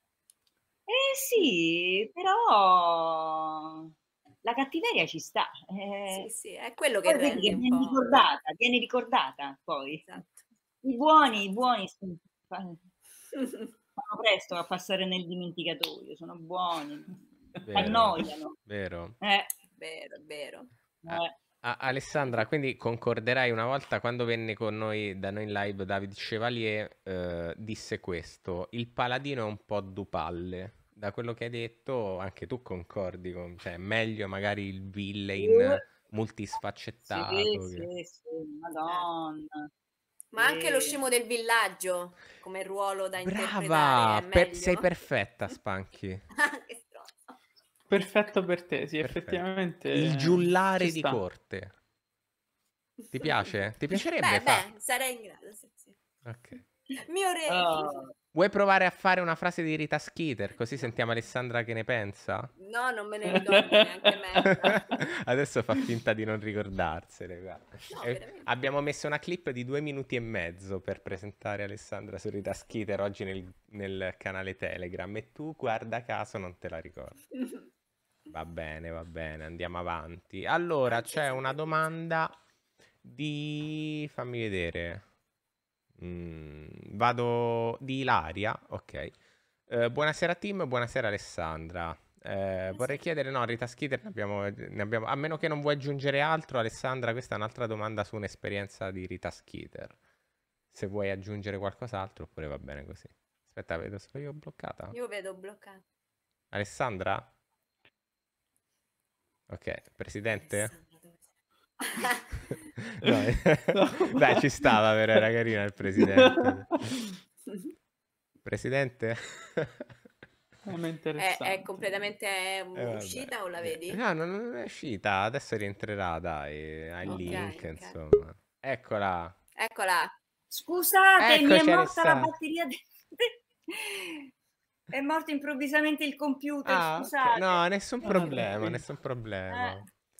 Sì, però la cattiveria ci sta. sì, sì, è quello che Poi vedi rende che un po'. viene ricordata poi. Esatto, I esatto. buoni fanno presto a passare nel dimenticatoio, sono buoni, Vero, annoiano. vero. Vero, è vero. A- Alessandra, quindi concorderai una volta quando venne con noi da noi in live David Chevalier, disse questo: il paladino è un po' dupalle. Da quello che hai detto, anche tu concordi con, cioè, è meglio magari il villain Sì, multisfaccettato. sì, sì, Certo. Madonna. Ma anche lo Sì. scemo del villaggio come ruolo da interpretare è Brava! Sei meglio. perfetta, Spanky. Che stronzo. Perfetto per te, sì, Perfetto. effettivamente Il giullare ci di sta. corte. Ti piace? Ti piacerebbe Beh, sarei in grado, sì, sì. Ok. Mio re. Oh, Vuoi provare a fare una frase di Rita Skeeter, così sentiamo Alessandra che ne pensa? No, non me ne ricordo neanche mezza. Adesso fa finta di non ricordarsene, guarda. No, veramente. Abbiamo messo una clip di 2 minuti e mezzo per presentare Alessandra su Rita Skeeter oggi nel canale Telegram e tu, guarda caso, non te la ricordi. Va bene, andiamo avanti. Allora, Anzi, c'è sempre una pizza. domanda fammi vedere. Vado di Ilaria, ok. Buonasera team, buonasera Alessandra. Vorrei chiedere, no, Rita Skeeter ne abbiamo, a meno che non vuoi aggiungere altro, Alessandra, questa è un'altra domanda su un'esperienza di Rita Skeeter. Se vuoi aggiungere qualcos'altro, oppure va bene così. Aspetta, vedo, sono io bloccata? Io vedo bloccato. Alessandra? Ok, presidente? Alessandra, dove sei? No, dai, ci stava, però era carina il presidente. Presidente? Ma È interessante. completamente Vabbè. uscita o la vedi? No, non è uscita, adesso rientrerà, dai, ha il Ok, link, ok. insomma. Eccola. Eccola. Scusate, mi è Eccoci, morta la Alessandra. batteria. È morto improvvisamente il computer, Ah, ok. scusate. No, nessun Ah, problema, tranquillo. nessun problema.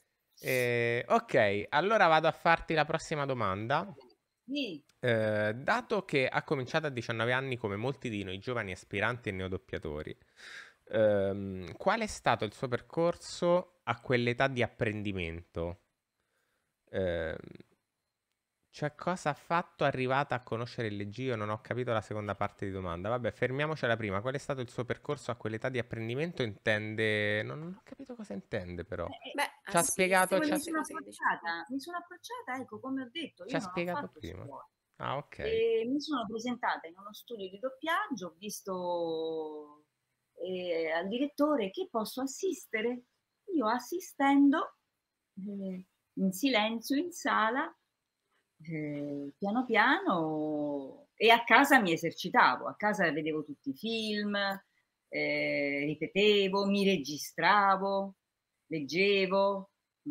Ok, allora vado a farti la prossima domanda. Sì. Dato che ha cominciato a 19 anni come molti di noi giovani aspiranti e neodoppiatori, qual è stato il suo percorso a quell'età di apprendimento? Ehm, Cioè, cosa ha fatto arrivata a conoscere il leggio? Non ho capito la seconda parte di domanda. Vabbè, fermiamoci alla prima. Qual è stato il suo percorso a quell'età di apprendimento? Intende... Non ho capito cosa intende, però. Beh, Ci ha spiegato, assistere, Come queste cose che dici. mi sono approcciata, ecco, come ho detto, ci io ha non ho spiegato fatto prima. scuola. Ah, ok. E mi sono presentata in uno studio di doppiaggio, ho visto al direttore che posso assistere. Io assistendo in silenzio in sala, piano piano, e a casa mi esercitavo, a casa vedevo tutti i film, ripetevo, mi registravo, leggevo,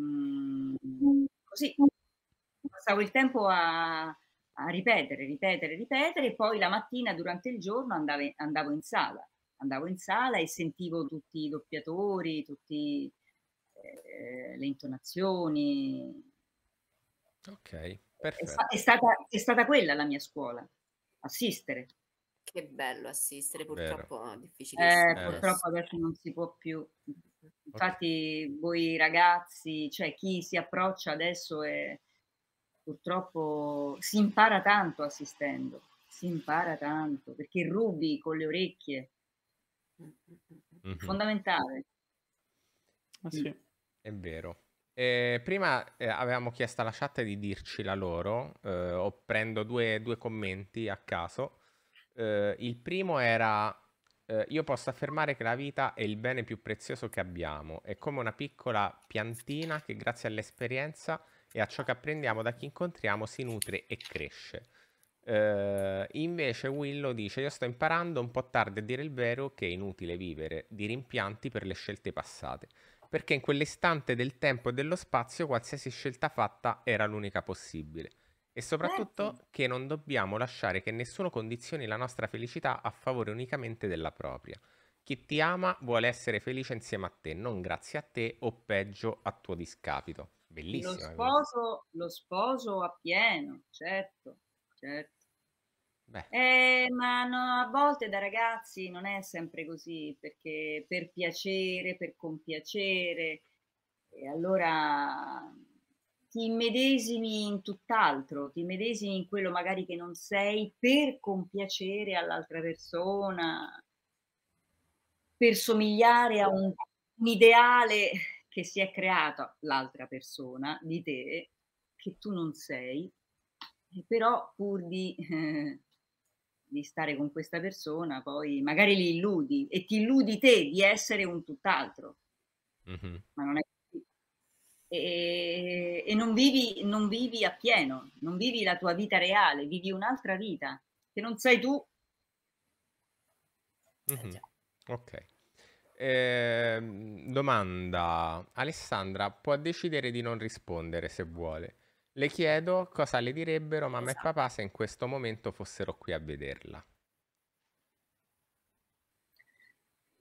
così passavo il tempo a ripetere, e poi la mattina durante il giorno andavo in sala e sentivo tutti i doppiatori, tutti le intonazioni. Ok, perfetto. È stata quella la mia scuola, assistere. Che bello assistere, Vero. purtroppo è difficilissimo adesso. Purtroppo adesso non si può più. Ok. Infatti voi ragazzi, cioè chi si approccia adesso purtroppo si impara tanto assistendo, si impara tanto, perché rubi con le orecchie, Mhm. fondamentale. Ah, sì. È vero. Prima avevamo chiesto alla chat di dirci la loro, prendo due commenti a caso. Il primo era, io posso affermare che la vita è il bene più prezioso che abbiamo, è come una piccola piantina che grazie all'esperienza e a ciò che apprendiamo da chi incontriamo si nutre e cresce. Invece Willow dice, io sto imparando un po' tardi a dire il vero che è inutile vivere di rimpianti per le scelte passate, perché in quell'istante del tempo e dello spazio qualsiasi scelta fatta era l'unica possibile. E soprattutto che non dobbiamo lasciare che nessuno condizioni la nostra felicità a favore unicamente della propria. Chi ti ama vuole essere felice insieme a te, non grazie a te o peggio a tuo discapito. Bellissima questa. Lo sposo appieno, certo. Beh, Ma no, a volte da ragazzi non è sempre così, perché per piacere, per compiacere, e allora ti immedesimi in tutt'altro, ti immedesimi in quello magari che non sei per compiacere all'altra persona, per somigliare a un ideale che si è creato l'altra persona di te, che tu non sei, però pur di stare con questa persona, poi magari li illudi e ti illudi te di essere un tutt'altro, mhm. ma non è così. E non vivi appieno, non vivi la tua vita reale, vivi un'altra vita che non sei tu. Mhm. Ok. Domanda. Alessandra può decidere di non rispondere se vuole. Le chiedo cosa le direbbero mamma e Esatto. papà se in questo momento fossero qui a vederla.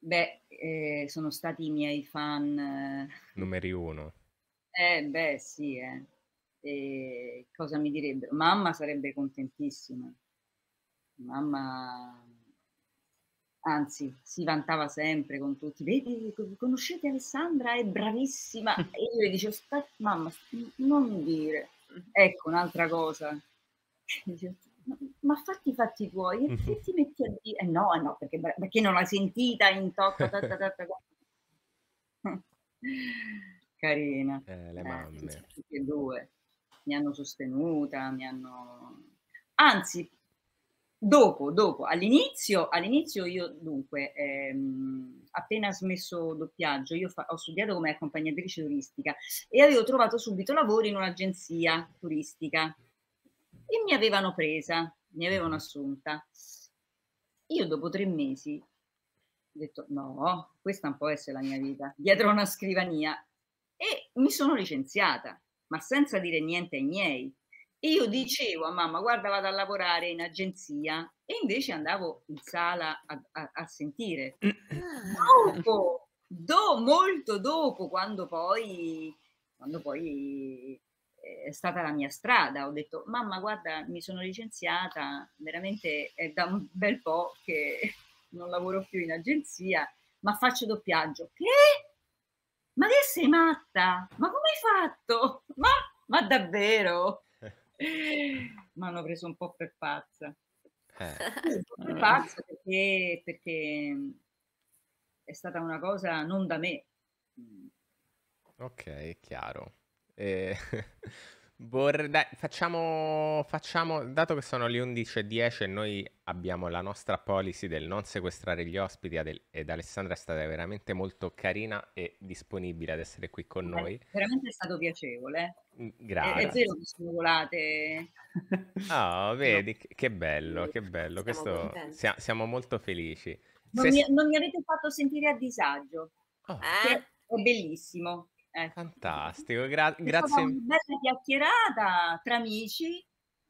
Sono stati i miei fan. Numeri uno. Beh, sì, cosa mi direbbero? Mamma sarebbe contentissima. Mamma, anzi, si vantava sempre con tutti. Vedi, conoscete Alessandra? È bravissima. E io le dicevo, mamma, non dire. Ecco, un'altra cosa. Dicevo, ma fatti i fatti tuoi, e che ti metti a dire? No, perché non l'hai sentita in tocco. Carina. Le mamme. Tutti e due mi hanno sostenuta, anzi, dopo, all'inizio io dunque, appena smesso doppiaggio, io ho studiato come accompagnatrice turistica e avevo trovato subito lavoro in un'agenzia turistica e mi avevano presa, mi avevano assunta. Io dopo 3 mesi ho detto no, questa non può essere la mia vita, dietro una scrivania, e mi sono licenziata, ma senza dire niente ai miei. E io dicevo a mamma, guarda, vado a lavorare in agenzia, e invece andavo in sala a sentire. Molto dopo, quando poi è stata la mia strada, ho detto, mamma, guarda, mi sono licenziata, veramente è da un bel po' che non lavoro più in agenzia, ma faccio doppiaggio. Che? Ma che sei matta? Ma come hai fatto? Ma davvero? Mi hanno preso un po' per pazza. Un po' per pazza perché è stata una cosa non da me. Ok, chiaro. Dai, facciamo, dato che sono le 11:10 e noi abbiamo la nostra policy del non sequestrare gli ospiti, ed Alessandra è stata veramente molto carina e disponibile ad essere qui con noi. Veramente è stato piacevole. Grazie. È vero che sono volate. Oh, vedi, che bello, che bello. Siamo Questo siamo molto felici. Non mi avete fatto sentire a disagio, che è bellissimo. Fantastico, È grazie. stata una bella chiacchierata tra amici.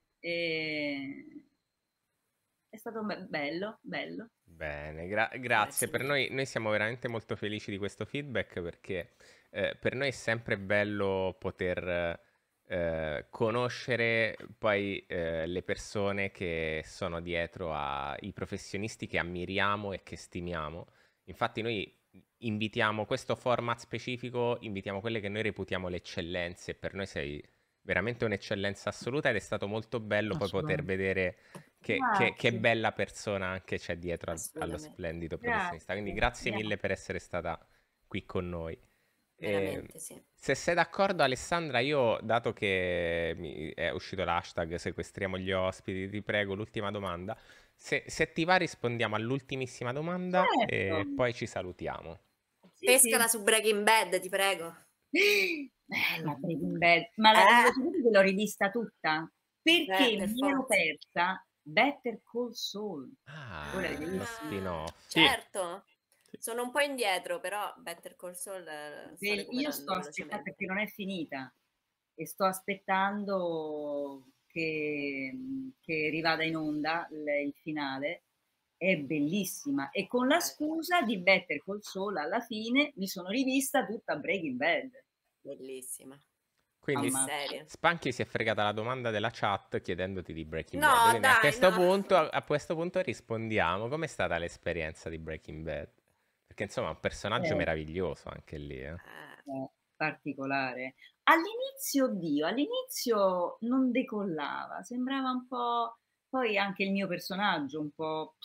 È stato bello. Bene, grazie. Per noi siamo veramente molto felici di questo feedback, perché per noi è sempre bello poter conoscere poi le persone che sono dietro ai professionisti che ammiriamo e che stimiamo. Infatti noi invitiamo questo format specifico, invitiamo quelle che noi reputiamo le eccellenze. Per noi sei veramente un'eccellenza assoluta, ed è stato molto bello poi poter vedere che bella persona anche c'è dietro allo splendido professionista. Quindi grazie mille per essere stata qui con noi. Veramente, sì. Se sei d'accordo, Alessandra, io, dato che è uscito l'hashtag sequestriamo gli ospiti, ti prego, l'ultima domanda. Se ti va, rispondiamo all'ultimissima domanda e poi ci salutiamo. Pescala su Breaking Bad, ti prego. Bella Breaking Bad, ma l'ho rivista tutta perché mi ero persa Better Call Saul. Lo spin-off. Certo. Sono un po' indietro, però Better Call Saul io sto aspettando, perché non è finita, e sto aspettando che rivada in onda il finale. È bellissima, e con la scusa di Better Call Saul alla fine mi sono rivista tutta Breaking Bad. Bellissima. Quindi Spunky si è fregata la domanda della chat chiedendoti di Breaking No, Bad. Quindi dai, a questo punto rispondiamo. Com'è stata l'esperienza di Breaking Bad? Perché insomma è un personaggio meraviglioso anche lì. Particolare. All'inizio non decollava, sembrava un po', poi anche il mio personaggio un po'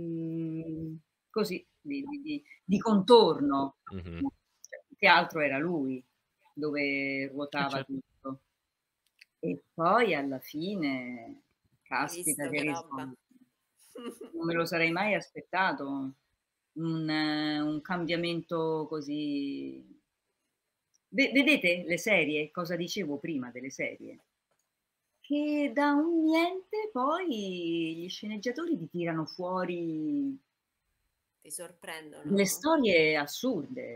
così di contorno. Che altro era lui dove ruotava tutto, e poi alla fine, caspita, che risposta, non me lo sarei mai aspettato, un cambiamento così. Vedete le serie, cosa dicevo prima delle serie? Che da un niente poi gli sceneggiatori ti tirano fuori, ti sorprendono, delle storie assurde,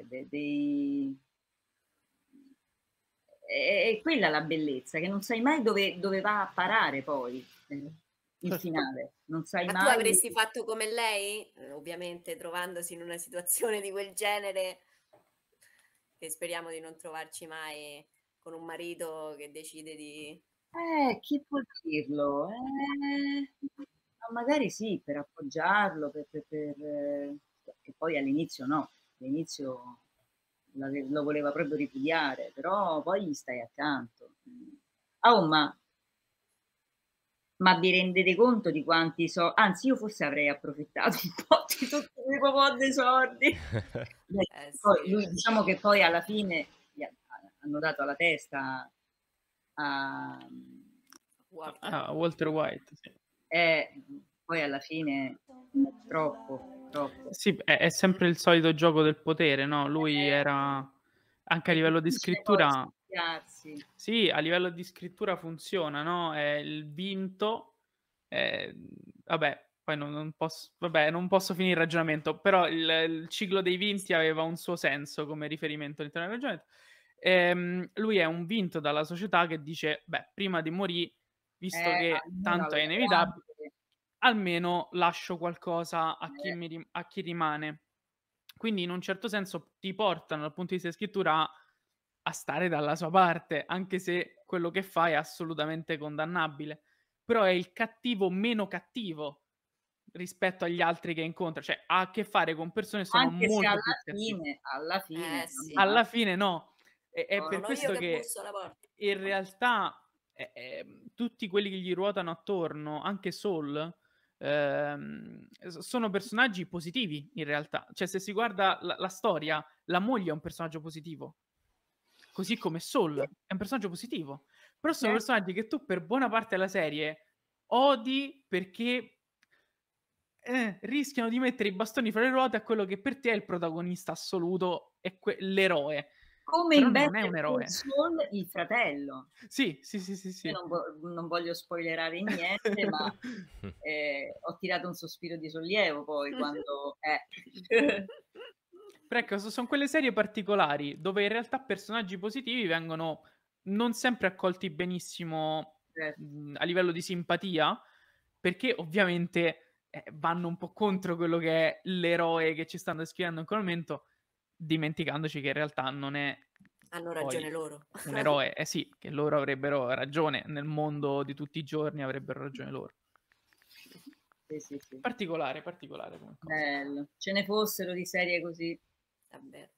è quella la bellezza, che non sai mai dove va a parare poi. il Certo. finale, non sai Ma tu mai. avresti fatto come lei? Ovviamente trovandosi in una situazione di quel genere, che speriamo di non trovarci mai con un marito che decide di... Chi può dirlo? Ma magari sì, per appoggiarlo, che poi all'inizio no, all'inizio lo voleva proprio ripudiare, però poi gli stai accanto. Oh, ma vi rendete conto di quanti soldi? Anzi, io forse avrei approfittato un po' di tutti quei po' dei soldi. Beh, poi sì. lui, diciamo che poi alla fine hanno dato la testa a... Walter. Walter White, sì. Poi alla fine troppo, troppo. Sì, è sempre il solito gioco del potere, no? Lui era anche a È livello di difficile poi scrittura. scambiarsi. Sì, a livello di scrittura funziona, no? È il vinto. Vabbè, poi non posso finire il ragionamento, però il ciclo dei vinti aveva un suo senso come riferimento all'interno del ragionamento. Lui è un vinto dalla società che dice, beh, prima di morire, visto che Almeno tanto è aveva inevitabile, grande. almeno lascio qualcosa a chi rimane. Quindi in un certo senso ti portano dal punto di vista di scrittura a stare dalla sua parte, anche se quello che fa è assolutamente condannabile. Però è il cattivo meno cattivo rispetto agli altri che incontra, cioè ha a che fare con persone che sono Anche se molto più cattive. alla fine, Sì. Alla fine no. È per Sono io questo che che busso alla porta. in realtà tutti quelli che gli ruotano attorno, anche Saul, sono personaggi positivi in realtà. Cioè, se si guarda la storia, la moglie è un personaggio positivo, così come Saul è un personaggio positivo. Però sono Certo. personaggi che tu per buona parte della serie odi perché rischiano di mettere i bastoni fra le ruote a quello che per te è il protagonista assoluto e l'eroe. Come Però in non è Better un Call eroe. Saul, il fratello. Sì. Io non voglio spoilerare niente, ma ho tirato un sospiro di sollievo poi quando... Però ecco, sono quelle serie particolari dove in realtà personaggi positivi vengono non sempre accolti benissimo Certo. a livello di simpatia, perché ovviamente vanno un po' contro quello che è l'eroe che ci stanno descrivendo in quel momento, dimenticandoci che in realtà non è Hanno poi ragione loro. un eroe. Sì, che loro avrebbero ragione, nel mondo di tutti i giorni avrebbero ragione loro. Sì. Particolare come cosa. Bello. Ce ne fossero di serie così. Vabbè.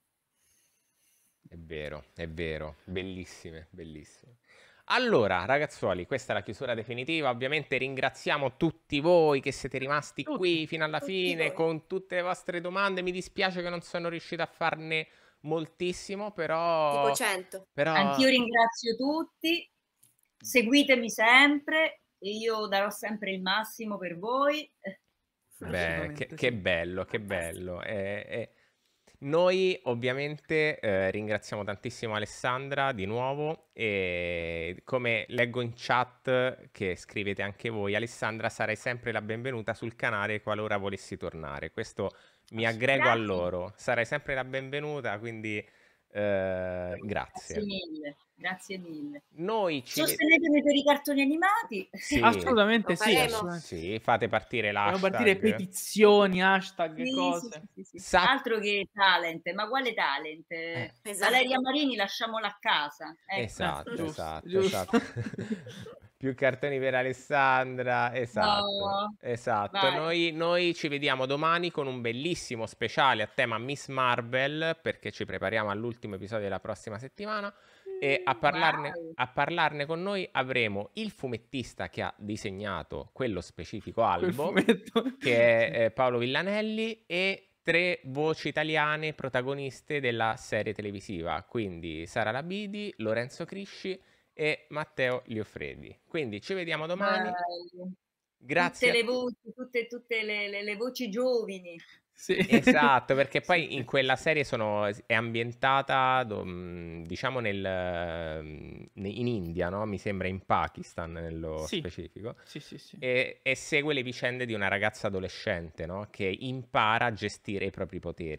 È vero, bellissime. Allora, ragazzuoli, questa è la chiusura definitiva. Ovviamente ringraziamo tutti voi che siete rimasti qui fino alla Tutti fine voi. con tutte le vostre domande. Mi dispiace che non sono riuscito a farne moltissimo, però... Tipo 100. Anch'io ringrazio tutti. Seguitemi sempre e io darò sempre il massimo per voi. Beh, che Sì. bello, che Fantastico. bello. Noi ovviamente ringraziamo tantissimo Alessandra di nuovo e come leggo in chat che scrivete anche voi, Alessandra, sarai sempre la benvenuta sul canale qualora volessi tornare. Questo mi aggrego a Grazie. loro, sarai sempre la benvenuta, quindi grazie. Grazie mille. Noi ci Sostenetemi per i cartoni animati. Sì, Assolutamente Lo sì, faremo. assolutamente. sì, fate partire Devono partire l'hashtag. petizioni, hashtag, Sì, cose. sì. Sa- Altro che talent, ma quale talent? Esatto. Valeria Marini lasciamola a casa. Ecco. Esatto, giusto. esatto. Più cartoni per Alessandra, esatto. Vai. Noi ci vediamo domani con un bellissimo speciale a tema Miss Marvel, perché ci prepariamo all'ultimo episodio della prossima settimana. E a parlarne con noi avremo il fumettista che ha disegnato quello specifico Quel albo, fumetto. che è Paolo Villanelli, e 3 voci italiane protagoniste della serie televisiva, quindi Sara Labidi, Lorenzo Crisci e Matteo Liofredi. Quindi ci vediamo domani. Bello. Grazie. Tutte le voci, tutte le voci giovani. Sì. Esatto, perché poi Sì. in quella serie è ambientata, diciamo, in India, no? Mi sembra in Pakistan nello Sì. specifico. Sì. E segue le vicende di una ragazza adolescente, no? Che impara a gestire i propri poteri.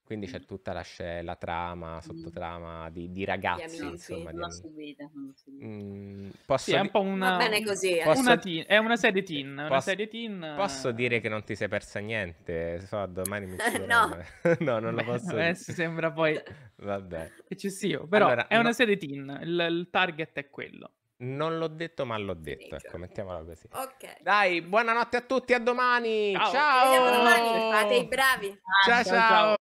Quindi c'è tutta la trama, sottotrama di ragazzi, amici. insomma. Non l'ho seguita, non l'ho seguita. Sì, Posso, è un di- po' Va una, bene così. posso- una teen, è una serie teen, una posso- serie teen. posso dire che non ti sei persa niente? So, domani mi ci No. No, non lo Beh, posso adesso sembra poi Vabbè. eccessivo, però Allora, è una no- serie teen, il target è quello. Non l'ho detto, ma l'ho detto, Teenager. ecco, mettiamola così. Ok. Dai, buonanotte a tutti, a domani! Ciao. Ci vediamo domani. Ciao! Fate i bravi. Ciao, Ciao, ciao! ciao.